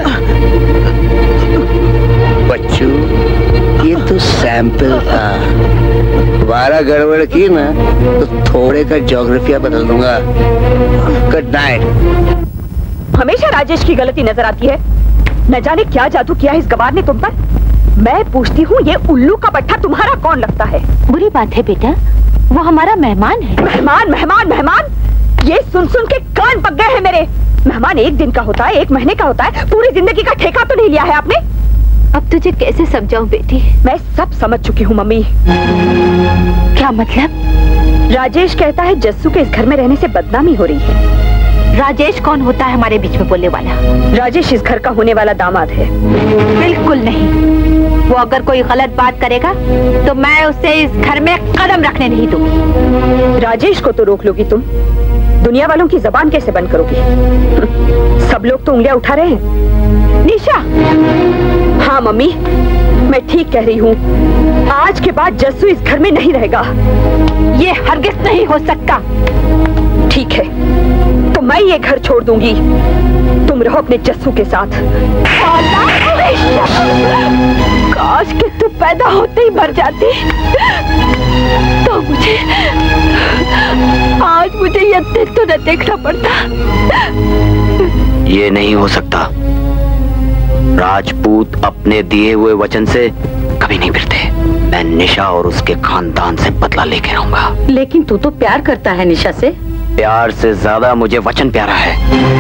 बच्चू। ये तो सैंपल था, दोबारा गड़बड़ की ना तो थोड़े का ज्योग्राफिया बदल दूंगा। Good night. हमेशा राजेश की गलती नजर आती है। न जाने क्या जादू किया है इस गवार ने तुम पर। मैं पूछती हूँ, ये उल्लू का पट्टा तुम्हारा कौन लगता है? बुरी बात है बेटा, वो हमारा मेहमान है। मेहमान मेहमान मेहमान, ये सुन सुन के कान पक गए हैं मेरे। मेहमान एक दिन का होता है, एक महीने का होता है, पूरी जिंदगी का ठेका तो नहीं लिया है आपने। अब तुझे कैसे समझाऊं बेटी? मैं सब समझ चुकी हूँ मम्मी। क्या मतलब? राजेश कहता है जस्सू के इस घर में रहने से बदनामी हो रही है। राजेश कौन होता है हमारे बीच में बोलने वाला? राजेश इस घर का होने वाला दामाद है। बिल्कुल नहीं। वो अगर कोई गलत बात करेगा तो मैं उसे इस घर में कदम रखने नहीं दूंगी। राजेश को तो रोक लोगी तुम, दुनिया वालों की जबान कैसे बंद करोगी? सब लोग तो उंगलियां उठा रहे हैं। निशा। हाँ मम्मी, मैं ठीक कह रही हूँ। आज के बाद जस्सू इस घर में नहीं रहेगा। ये हरगिज नहीं हो सकता। ठीक है, तो मैं ये घर छोड़ दूंगी। तुम रहो अपने जस्सू के साथ। काश कि तू पैदा होते ही मर जाती तो आज मुझे ये दिन तो न देखना पड़ता। ये नहीं हो सकता। राजपूत अपने दिए हुए वचन से कभी नहीं फिरते। मैं निशा और उसके खानदान से बदला लेके रहूंगा। लेकिन तू तो प्यार करता है निशा से। प्यार से ज्यादा मुझे वचन प्यारा है।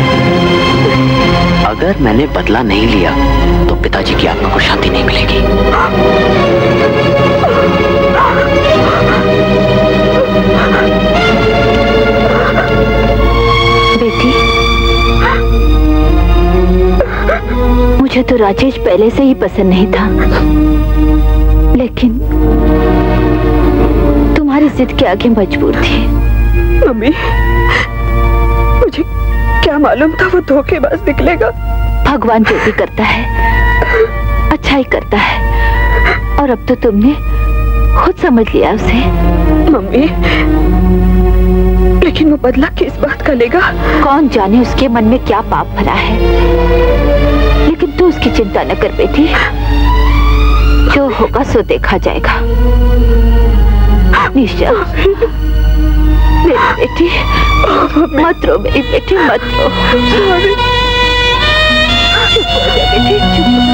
अगर मैंने बदला नहीं लिया तो पिताजी की आत्मा को शांति नहीं मिलेगी। बेटी, मुझे तो राजेश पहले से ही पसंद नहीं था, लेकिन तुम्हारी जिद के आगे मजबूर थी। मम्मी, मुझे क्या मालूम था वो धोखेबाज निकलेगा। भगवान जो भी करता है अच्छा ही करता है, और अब तो तुमने खुद समझ लिया उसे। मम्मी, लेकिन वो बदला किस बात का लेगा? कौन जाने उसके मन में क्या पाप भरा है। लेकिन तू उसकी चिंता न कर बेटी, जो होगा सो देखा जाएगा। निशा, मेरी बेटी, मत रो मेरी बेटी, मत रो। चुप हो जा बेटी, चुप।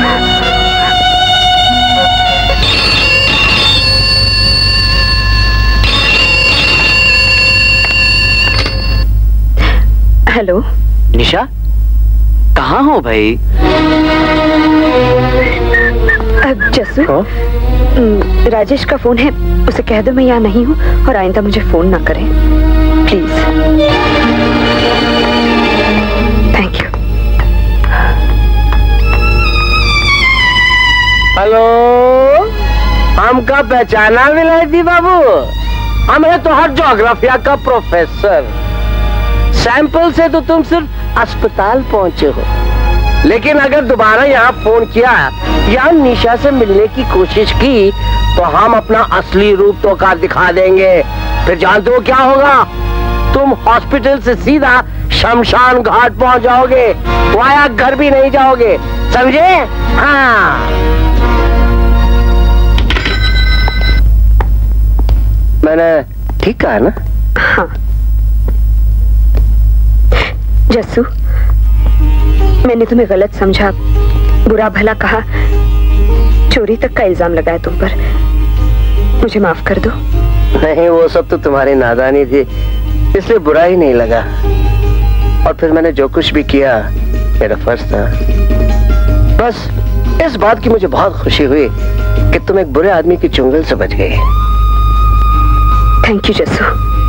हेलो निशा, कहाँ हो भाई? जस्सू, राजेश का फोन है, उसे कह दो मैं यहाँ नहीं हूँ और आइंदा मुझे फोन ना करें प्लीज। Thank you. हेलो, हमका पहचाना विलायती बाबू? हम है तो हर ज्योग्राफिया का प्रोफेसर। सैंपल से तो तुम सिर्फ अस्पताल पहुंचे हो, लेकिन अगर दोबारा यहाँ फोन किया या निशा से मिलने की कोशिश की तो हम अपना असली रूप तो का दिखा देंगे। फिर जानते हो क्या होगा? तुम हॉस्पिटल से सीधा शमशान घाट पहुंच जाओगे, वाया घर भी नहीं जाओगे, समझे? हाँ, मैंने ठीक कहा ना? हाँ। जस्सू, मैंने तुम्हें गलत समझा, बुरा भला कहा, चोरी तक का इल्जाम लगाया तुम पर। मुझे माफ कर दो। नहीं, वो सब तो तुम्हारी नादानी थी, इसलिए बुरा ही नहीं लगा। और फिर मैंने जो कुछ भी किया मेरा फर्ज था। बस इस बात की मुझे बहुत खुशी हुई कि तुम एक बुरे आदमी की चुंगल से बच गए। Thank you Jassu.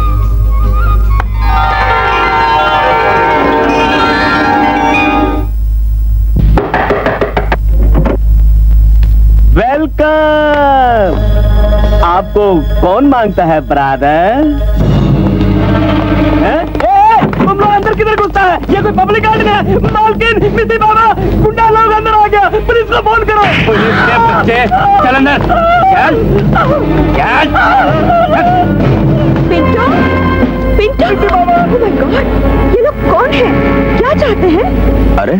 वेलकम। आपको कौन मांगता है ब्रदर? तुम लोग अंदर किधर घुसता है? ये कोई पब्लिक गार्डन है? मालकिन, मिस्त्री बाबा, गुंडा लोग अंदर आ गया, पुलिस को फोन करो। पुलिस के बच्चे, चल अंदर, चल, चल। पिंटू, पिंटू बाबा, ओह माय गॉड, ये लोग कौन हैं? क्या चाहते हैं? अरे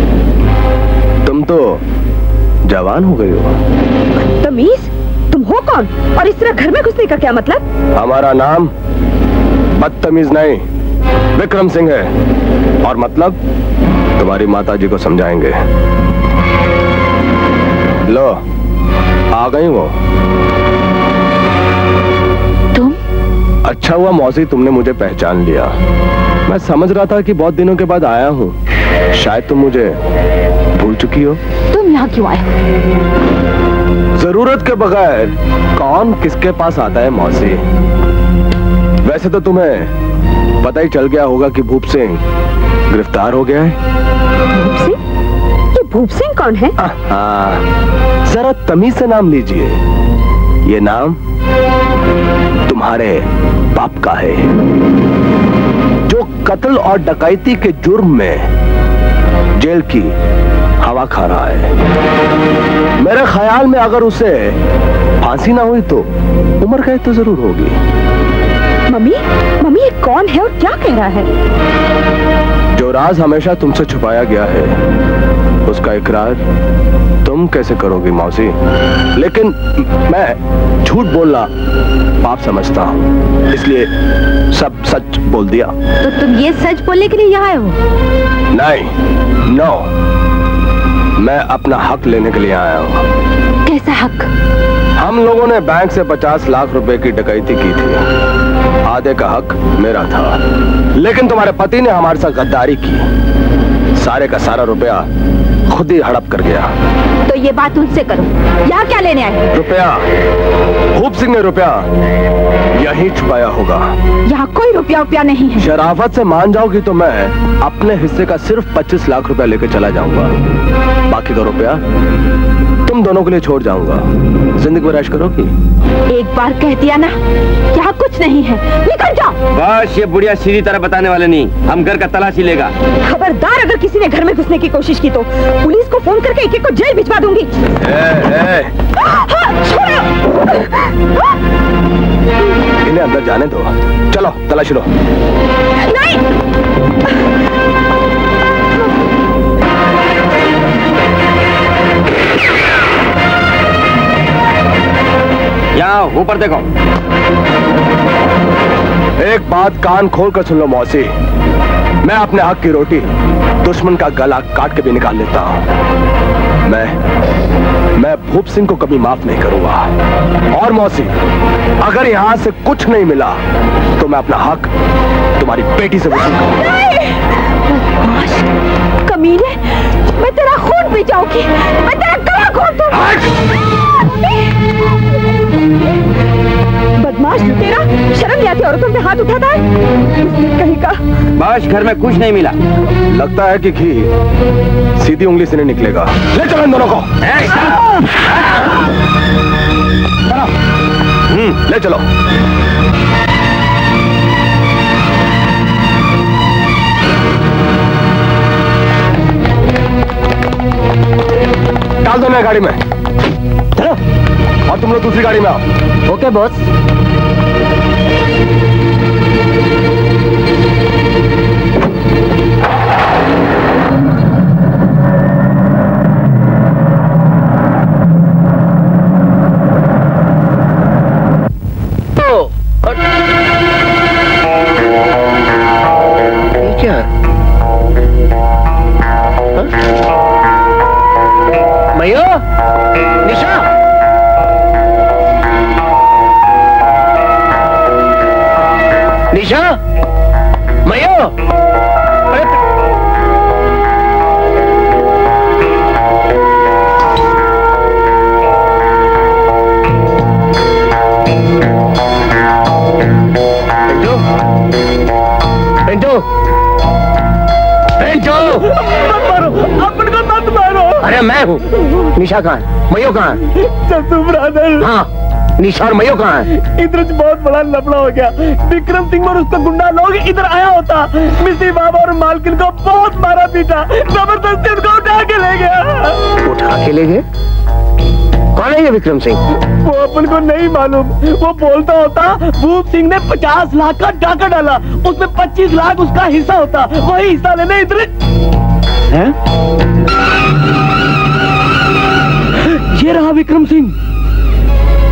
तुम तो जवान हो गई हो। तमीज, तुम हो कौन? कौन? और इस तरह घर में घुसने का क्या मतलब? हमारा नाम बदतमीज नहीं विक्रम सिंह है, और मतलब तुम्हारी माता जी को समझाएंगे। लो आ गई वो। तुम? अच्छा हुआ मौसी तुमने मुझे पहचान लिया। मैं समझ रहा था कि बहुत दिनों के बाद आया हूँ, शायद तुम मुझे भूल चुकी हो। तुम यहाँ क्यों आए हो? जरूरत के बगैर कौन किसके पास आता है मौसी। वैसे तो तुम्हें पता ही चल गया होगा कि भूप सिंह गिरफ्तार हो गया है। भूप सिंह? ये भूप सिंह कौन है? जरा तमीज से नाम लीजिए। ये नाम तुम्हारे बाप का है, जो कत्ल और डकैती के जुर्म में जेल की हवा खा रहा है। मेरे ख्याल में अगर उसे फांसी ना हुई तो उम्र कैद तो जरूर होगी। मम्मी, मम्मी ये कौन है और क्या कह रहा है? जो राज हमेशा तुमसे छुपाया गया है, उसका इकरार तुम कैसे करोगी मौसी? लेकिन मैं झूठ बोलना पाप समझता हूँ, इसलिए सब सच बोल दिया। तो तुम ये सच बोलने के लिए यहाँ आए हो? नहीं, नो, मैं अपना हक लेने के लिए आया हूँ। कैसा हक? हम लोगों ने बैंक से 50 लाख रुपए की डकैती की थी। आधे का हक मेरा था, लेकिन तुम्हारे पति ने हमारे साथ गद्दारी की। सारे का सारा रुपया खुद ही हड़प कर गया। तो ये बात उनसे करो, यहाँ क्या लेने आए? रुपया? भूप सिंह ने रुपया यहीं छुपाया होगा। यहाँ कोई रुपया नहीं है। शराफत से मान जाओगी तो मैं अपने हिस्से का सिर्फ 25 लाख रुपया लेके चला जाऊंगा। बाकी का रुपया तुम दोनों के लिए छोड़ जाऊंगा। जिंदगी में ऐश करोगी? एक बार कह दिया ना, यहाँ कुछ नहीं है, निकल जाओ। बस ये बुढ़िया सीधी तरह बताने वाले नहीं, हम घर का तलाशी लेगा। खबरदार अगर किसी ने घर में घुसने की कोशिश की तो पुलिस को फोन करके एक-एक को जेल भिजवा दूंगी। इन्हें अंदर जाने दो। चलो तलाशी लो। नहीं। यहाँ ऊपर देखो। एक बात कान खोल कर सुन लो मौसी, मैं अपने हक की रोटी दुश्मन का गला काट के भी निकाल लेता हूँ। मैं भूप सिंह को कभी माफ नहीं करूंगा। और मौसी, अगर यहाँ से कुछ नहीं मिला तो मैं अपना हक तुम्हारी बेटी से वसूल करूंगा। कमीने, मैं तेरा खून पी जाऊंगी, मैं तेरा गला घोट दूंगी। बदमाश तेरा, शर्म नहीं आती औरतों पे हाथ उठाता है? कहीं का बस घर में कुछ नहीं मिला। लगता है कि घी सीधी उंगली से नहीं निकलेगा। ले चलो इन दोनों को। ले चलो। डाल दो नया गाड़ी में। चलो। और तुम लोग दूसरी गाड़ी में आओ। Okay boss. क्या मयो, निशा, निशा, मयो, पिंटू, पिंटू, अपन को मत मारो। अरे मैं हूँ। निशा कहाँ है? मयो कहाँ है? चतु ब्रदर। हाँ, निशा और मयो कहाँ है? इधर बहुत बड़ा लफड़ा हो गया। विक्रम सिंह और उसका गुंडा लोग इधर आया होता, मिस्त्री बाबा और मालकिन को बहुत मारा पीटा, जबरदस्ती उनको उठा के ले गया। उठा के ले गए? कौन है ये विक्रम सिंह? वो अपन को नहीं मालूम। वो बोलता होता भूप सिंह ने 50 लाख का डाका डाला, उसमें 25 लाख उसका हिस्सा होता, वही हिस्सा लेने इधर है? ये रहा विक्रम सिंह,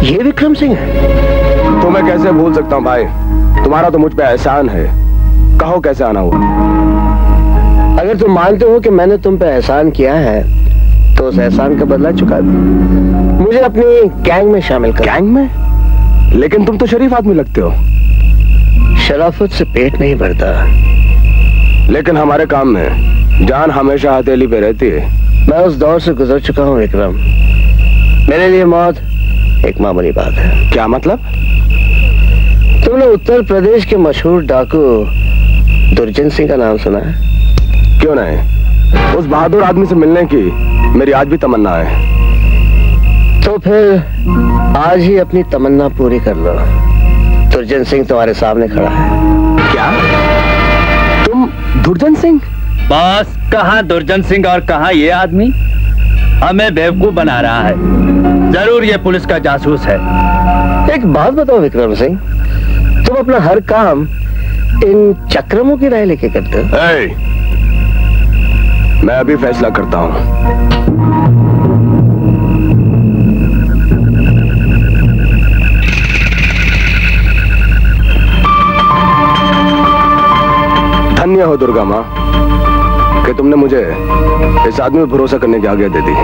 ये विक्रम सिंह है? तो मैं कैसे भूल सकता हूँ भाई, तुम्हारा तो मुझ पे एहसान है। कहो कैसे आना हुआ? अगर तुम मानते हो कि मैंने तुम पे एहसान किया है तो उस एहसान का बदला चुका दो। मुझे अपनी गैंग में शामिल कर। गैंग में? लेकिन तुम तो शरीफ आदमी लगते हो। शराफत से पेट नहीं भरता। लेकिन हमारे काम में जान हमेशा हथेली पे रहती है। मैं उस दौर से गुजर चुका हूँ विक्रम। मेरे लिए मौत एक मामूली बात है। क्या मतलब? तुमने उत्तर प्रदेश के मशहूर डाकू दुर्जन सिंह का नाम सुना है? क्यों नहीं, उस बहादुर आदमी से मिलने की मेरी आज भी तमन्ना है। तो फिर आज ही अपनी तमन्ना पूरी कर लो। दुर्जन सिंह तुम्हारे सामने खड़ा है। क्या तुम दुर्जन सिंह? बस कहाँ दुर्जन सिंह और कहाँ ये आदमी हमें बेवकूफ बना रहा है। जरूर ये पुलिस का जासूस है। एक बात बताओ विक्रम सिंह, तुम अपना हर काम इन चक्रमों की राय लेके करते हो? मैं अभी फैसला करता हूँ। धन्य हो दुर्गा माँ कि तुमने मुझे इस आदमी पर भरोसा करने की आज्ञा दे दी।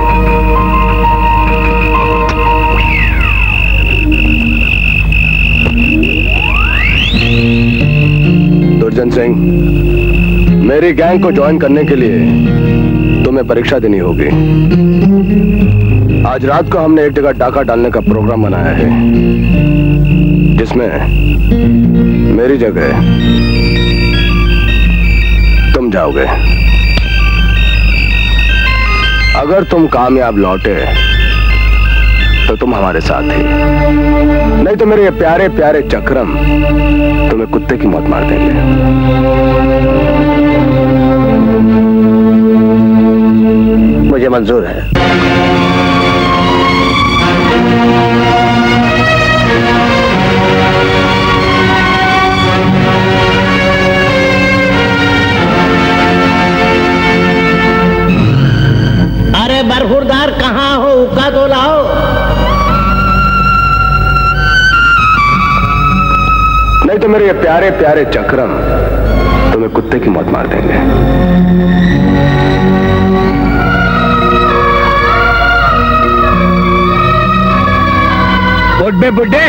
दुर्जन सिंह, मेरी गैंग को ज्वाइन करने के लिए तुम्हें परीक्षा देनी होगी। आज रात को हमने एक जगह डाका डालने का प्रोग्राम बनाया है जिसमें मेरी जगह तुम जाओगे। अगर तुम कामयाब लौटे तो तुम हमारे साथ ही, नहीं तो मेरे ये प्यारे प्यारे चक्रम तुम्हें कुत्ते की मौत मार देंगे। मुझे मंजूर है। अरे बरखुरदार कहाँ हो? उका तो लाओ। नहीं तो मेरे ये प्यारे प्यारे चक्रम तुम्हें कुत्ते की मौत मार देंगे। बुड्ढे बुड्ढे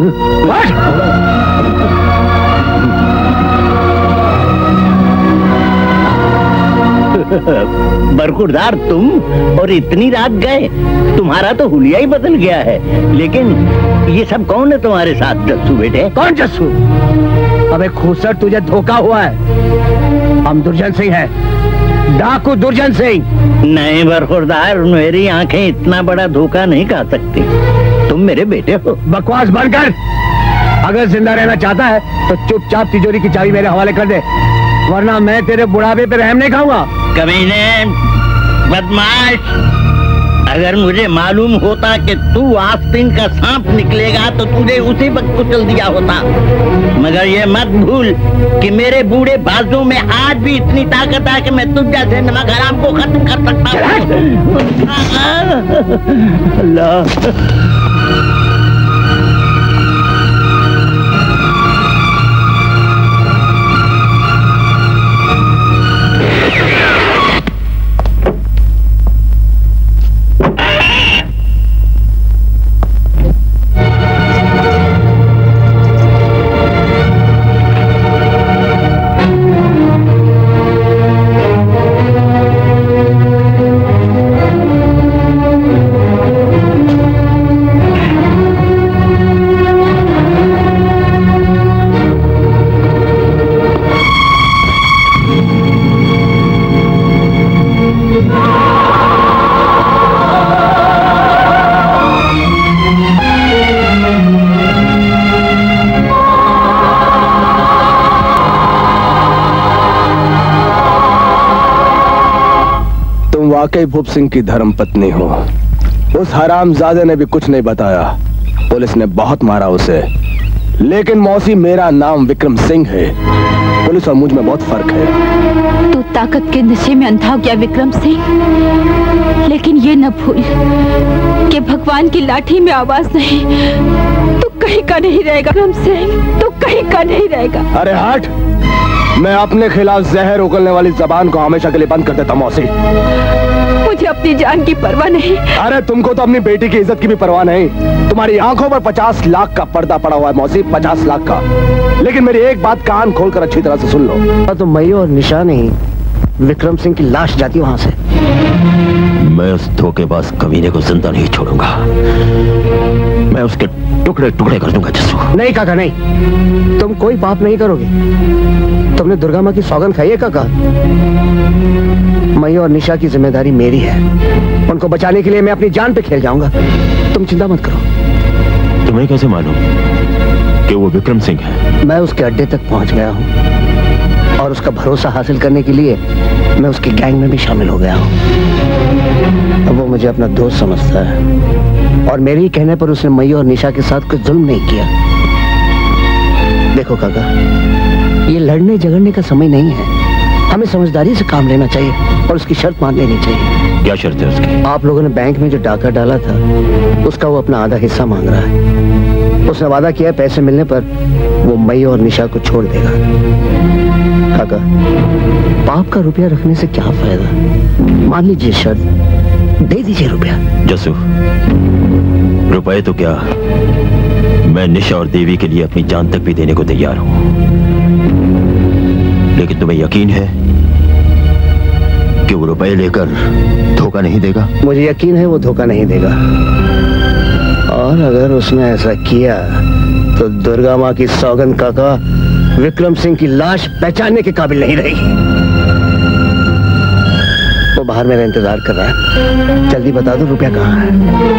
बरखुरदार, तुम और इतनी रात गए? तुम्हारा तो हुलिया ही बदल गया है। लेकिन ये सब कौन है तुम्हारे साथ? जस्सू बेटे? कौन जस्सू? अबे खूसर, तुझे धोखा हुआ है। हम दुर्जन सिंह हैं, डाकू दुर्जन सिंह। नहीं बरखुरदार, मेरी आंखें इतना बड़ा धोखा नहीं खा सकती। तुम मेरे बेटे हो। बकवास बंद कर। अगर जिंदा रहना चाहता है तो चुपचाप तिजोरी की चाबी मेरे हवाले कर दे, वरना मैं तेरे बुढ़ापे पे रहम नहीं खाऊंगा। कमीने, बदमाश, अगर मुझे मालूम होता कि तू आस्तीन का सांप निकलेगा तो तुझे उसी वक्त कुचल दिया होता। मगर ये मत भूल कि मेरे बूढ़े बाजू में आज भी इतनी ताकत है कि मैं तुझ जैसे नमक हराम को खत्म कर सकता हूँ। अल्लाह। वाकई भूप सिंह की धर्म पत्नी हो। उस हरामजादे ने भी कुछ नहीं बताया। पुलिस ने बहुत मारा उसे, लेकिन मौसी मेरा नाम विक्रम सिंह है। पुलिस और मुझ में बहुत फर्क है। तू ताकत के नशे में अंधा हो गया विक्रम सिंह, लेकिन ये न भूल कि भगवान की लाठी में आवाज नहीं। तू कहीं का नहीं रहेगा विक्रम सिंह, तू कहीं का नहीं रहेगा। अरे हट, मैं अपने खिलाफ जहर उगलने वाली जबान को हमेशा के लिए बंद कर देता मौसी। मुझे अपनी जान की परवाह नहीं। अरे तुमको तो अपनी बेटी की इज्जत की भी परवाह नहीं। तुम्हारी आंखों पर 50 लाख का पर्दा पड़ा हुआ है मौसी, 50 लाख का। लेकिन मेरी एक बात कान खोलकर अच्छी तरह से सुन लो। तो मयो और निशा नहीं, विक्रम सिंह की लाश जाती वहां से। मैं उस धोखेबाज कमीने को जिंदा नहीं छोड़ूंगा। मैं उसके टुकड़े टुकड़े कर दूंगा जस्सू। नहीं काका नहीं, तुम कोई पाप नहीं करोगे। तुमने दुर्गा माँ की सौगंध खाई है काका। मयो और निशा की जिम्मेदारी मेरी है। उनको बचाने के लिए मैं अपनी जान पे खेल जाऊंगा। तुम चिंता मत करो। तुम्हें कैसे मालूम कि वो विक्रम सिंह है? मैं उसके अड्डे तक पहुंच गया हूँ और उसका भरोसा हासिल करने के लिए मैं उसकी गैंग में भी शामिल हो गया हूँ। अब वो मुझे अपना दोस्त समझता है और मेरे ही कहने पर उसने मयो और निशा के साथ कुछ जुल्म नहीं किया। देखो काका, ये लड़ने झगड़ने का समय नहीं है। हमें समझदारी से काम लेना चाहिए और उसकी शर्त मान लेनी चाहिए। क्या शर्त है उसकी? आप लोगों ने बैंक में जो डाका डाला था उसका वो अपना आधा हिस्सा मांग रहा है। उसने वादा किया है पैसे मिलने पर वो मयो और निशा को छोड़ देगा। काका, पाप का रुपया रखने से क्या फायदा? मान लीजिए शर्त, दे दीजिए रुपया। जसू, रुपए तो क्या, मैं निशा और देवी के लिए अपनी जान तक भी देने को तैयार हूं। लेकिन तुम्हें यकीन है कि वो रुपए लेकर धोखा नहीं देगा? मुझे यकीन है वो धोखा नहीं देगा। और अगर उसने ऐसा किया तो दुर्गा माँ की सौगंध काका विक्रम सिंह की लाश पहचानने के काबिल नहीं रहेगी। वो बाहर मेरा इंतजार कर रहा है, जल्दी बता दो रुपया कहाँ है।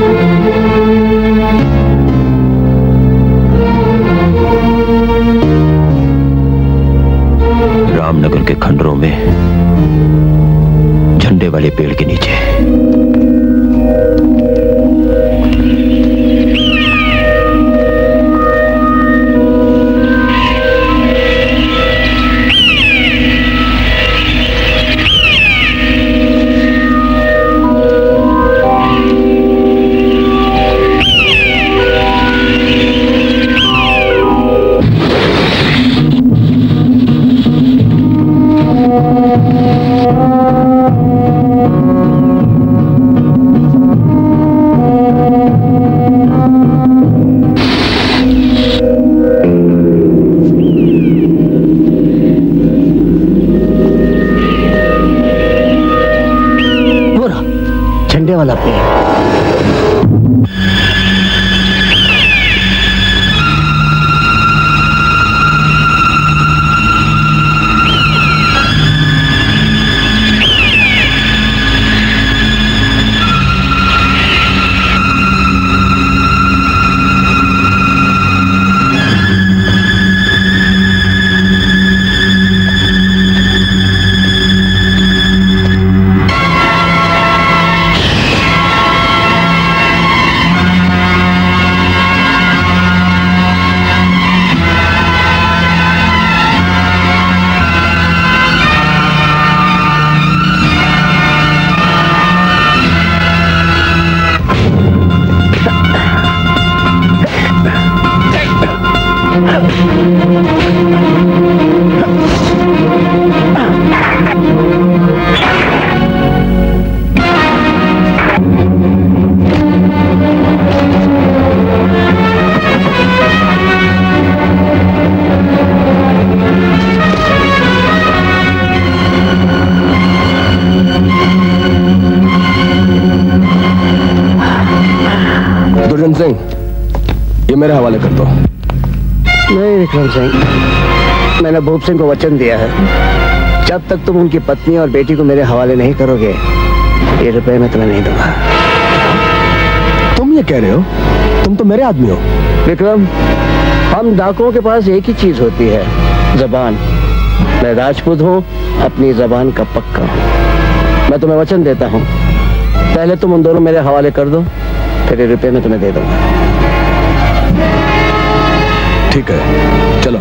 रामनगर के खंडरों में झंडे वाले पेड़ के नीचे। वाला पेड़। ये मेरे हवाले कर दो। नहीं विक्रम सिंह, मैंने भूप सिंह को वचन दिया है, जब तक तुम उनकी पत्नी और बेटी को मेरे हवाले नहीं करोगे ये रुपए मैं तुम्हें नहीं दूंगा। तुम ये कह रहे हो? तुम तो मेरे आदमी हो। विक्रम, हम डाकुओं के पास एक ही चीज होती है, जबान। मैं राजपूत हूँ, अपनी जबान का पक्का हूँ। मैं तुम्हें वचन देता हूँ, पहले तुम उन दोनों मेरे हवाले कर दो, फिर ये रुपए मैं तुम्हें दे दूंगा। ठीक है, चलो।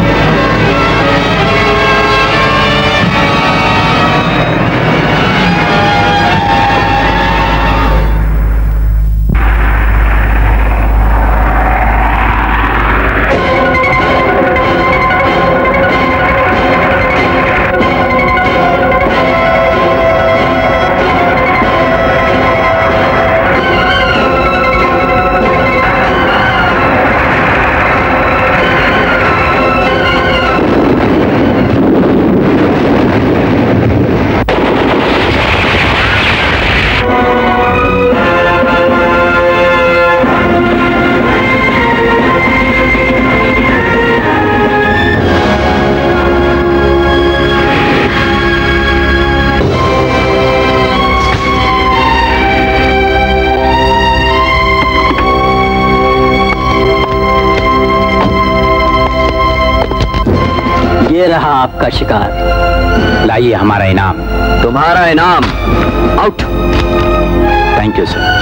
आपका शिकार, लाइए हमारा इनाम। तुम्हारा इनाम आउट। Thank you sir.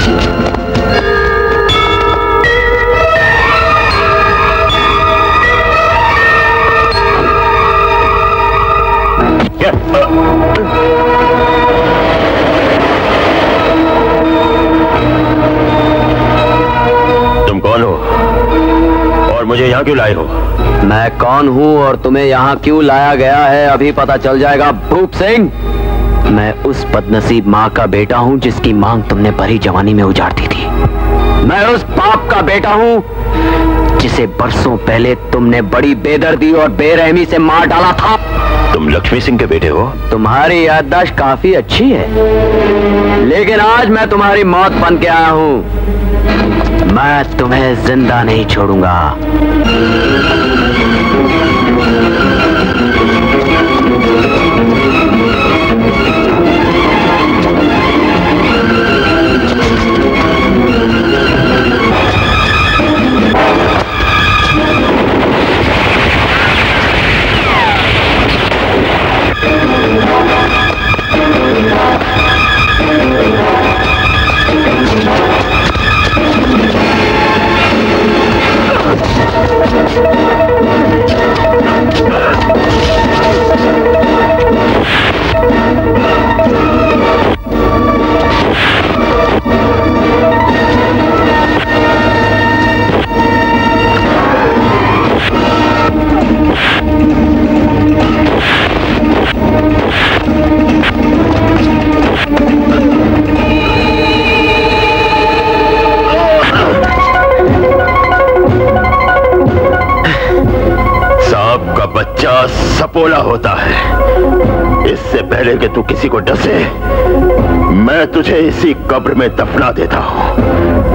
तुम कौन हो और मुझे यहाँ क्यों लाए हो? मैं कौन हूँ और तुम्हें यहाँ क्यों लाया गया है अभी पता चल जाएगा भूप सिंह। मैं उस बदनसीब माँ का बेटा हूँ जिसकी मांग तुमने भरी जवानी में उजाड़ दी थी। मैं उस बाप का बेटा हूँ जिसे बरसों पहले तुमने बड़ी बेदर्दी और बेरहमी से मार डाला था। तुम लक्ष्मी सिंह के बेटे हो? तुम्हारी याददाश्त काफी अच्छी है, लेकिन आज मैं तुम्हारी मौत बन के आया हूँ। मैं तुम्हें जिंदा नहीं छोड़ूंगा। सपोला होता है। इससे पहले कि तू किसी को डसे, मैं तुझे इसी कब्र में दफना देता हूं।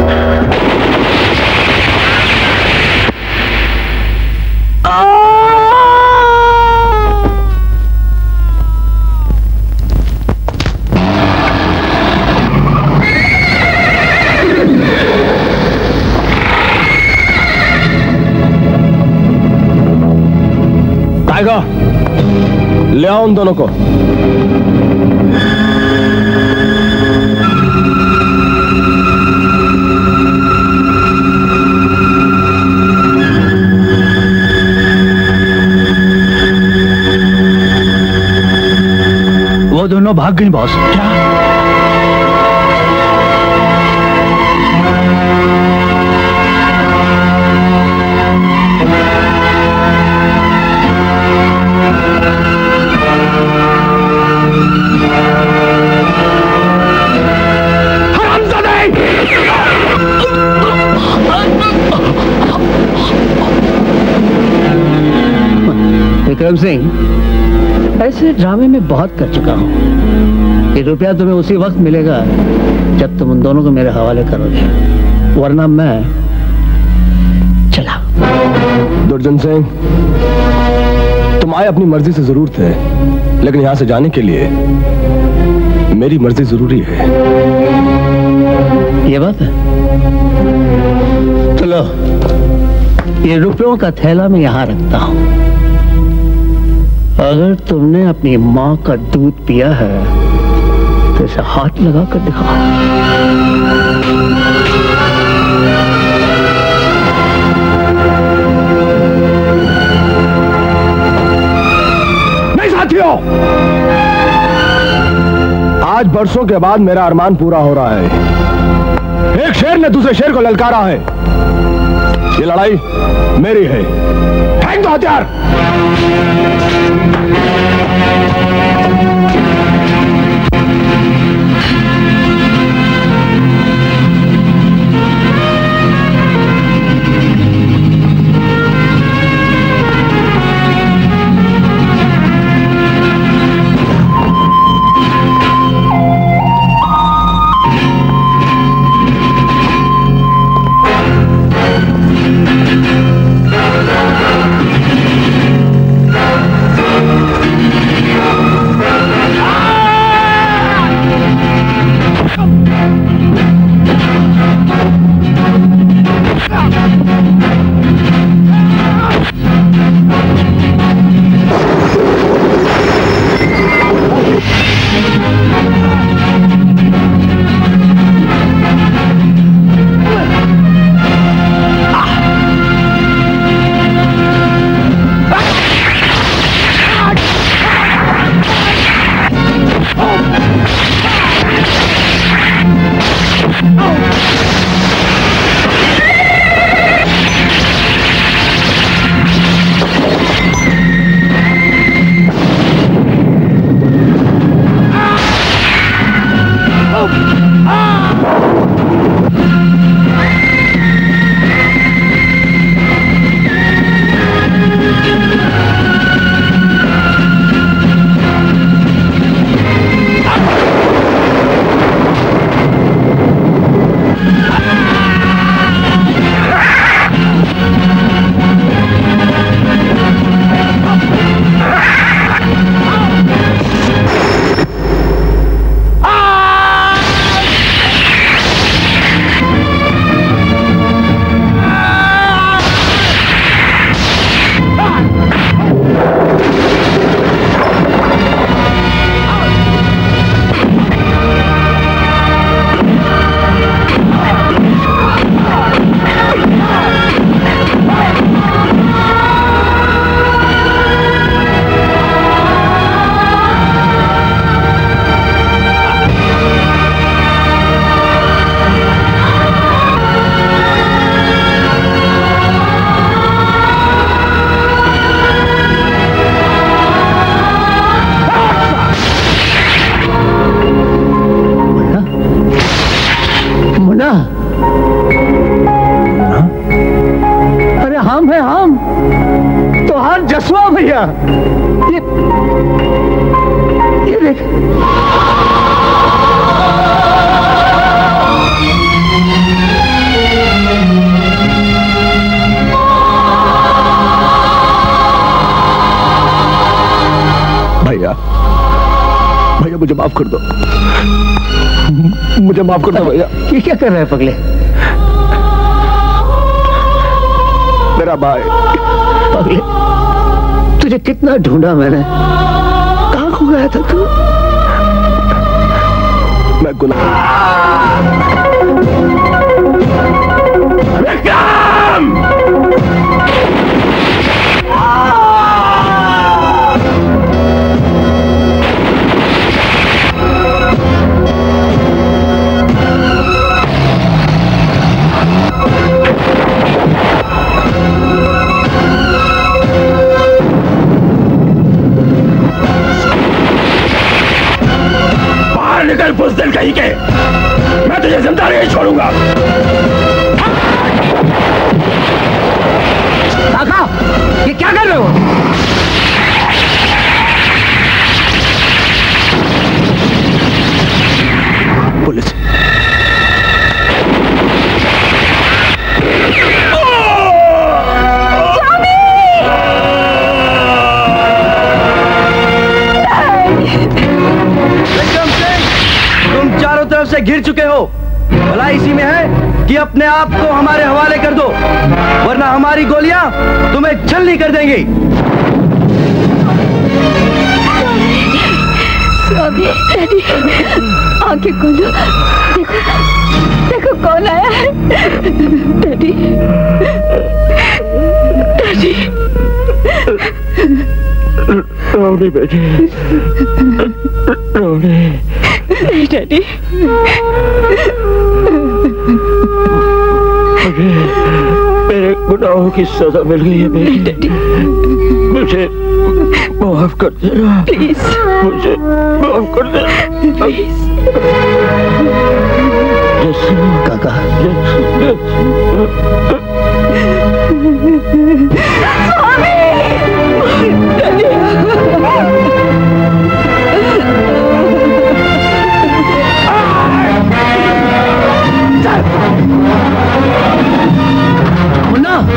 ले आओ उन दोनों को। वो दोनों भाग गई बॉस। क्या? विक्रम सिंह, ऐसे ड्रामे में बहुत कर चुका हूँ। ये रुपया तुम्हें उसी वक्त मिलेगा जब तुम उन दोनों को मेरे हवाले करोगे, वरना मैं चला। दुर्जन सिंह, तुम आए अपनी मर्जी से जरूर थे, लेकिन यहां से जाने के लिए मेरी मर्जी जरूरी है। ये बात है। चलो, ये रुपयों का थैला मैं यहां रखता हूं। अगर तुमने अपनी माँ का दूध पिया है तो इसे हाथ लगा कर दिखाओ। आज बरसों के बाद मेरा अरमान पूरा हो रहा है। एक शेर ने दूसरे शेर को ललकारा है। ये लड़ाई मेरी है। फेंक दो हथियार। ये देख भैया, भैया मुझे माफ कर दो, मुझे माफ कर दो भैया। ये क्या कर रहा है पगले? मेरा भाई। पगले तुझे कितना ढूंढा मैंने, कहाँ खो गया था तू? मैं गुलाम। निकल बुज़दिल कहीं के, मैं तुझे जिंदा नहीं छोड़ूंगा। काका, ये क्या कर रहे हो? पुलिस। से घिर चुके हो, भला इसी में है कि अपने आप को हमारे हवाले कर दो, वरना हमारी गोलियां तुम्हें छलनी कर देंगी। स्वामी, डैडी, आंखें खोलो, देखो, देखो कौन आया है। Daddy, daddy. रोने बेटे, रोने। नहीं डैडी, मेरे गुनाहों की सजा मिल गई है बेटी। डैडी मुझे माफ कर देना प्लीज, मुझे माफ कर देना प्लीज। काका मुन्ना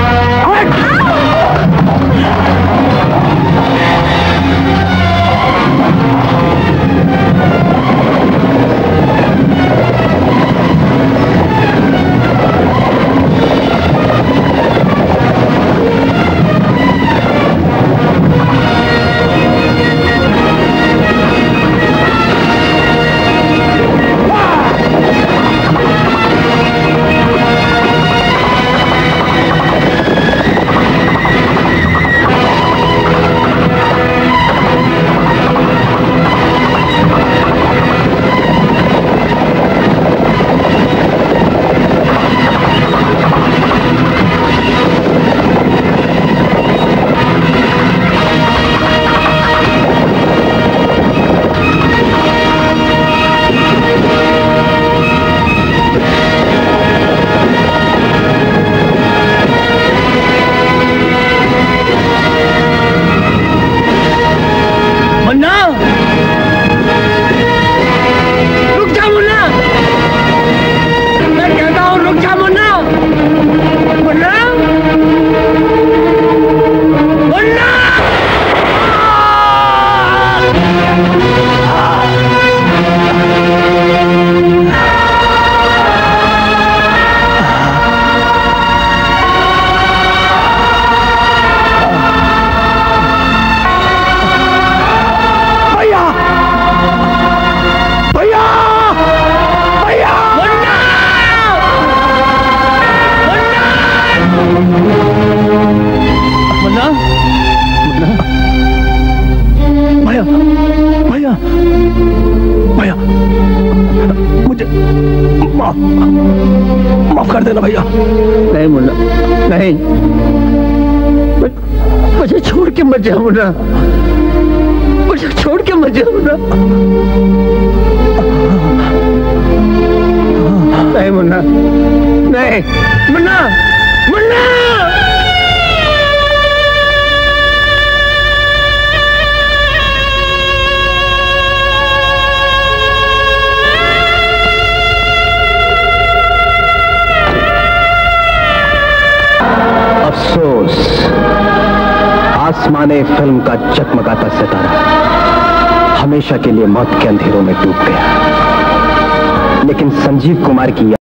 माफ कर देना भैया। नहीं मुन्ना नहीं, मुझे छोड़ के मत जा मुन्ना, मुझे छोड़ के मत जा मुन्ना। नहीं मुन्ना नहीं, मुन्ना मुन्ना अफसोस, आसमाने फिल्म का चकमकाता सितारा हमेशा के लिए मौत के अंधेरों में डूब गया, लेकिन संजीव कुमार की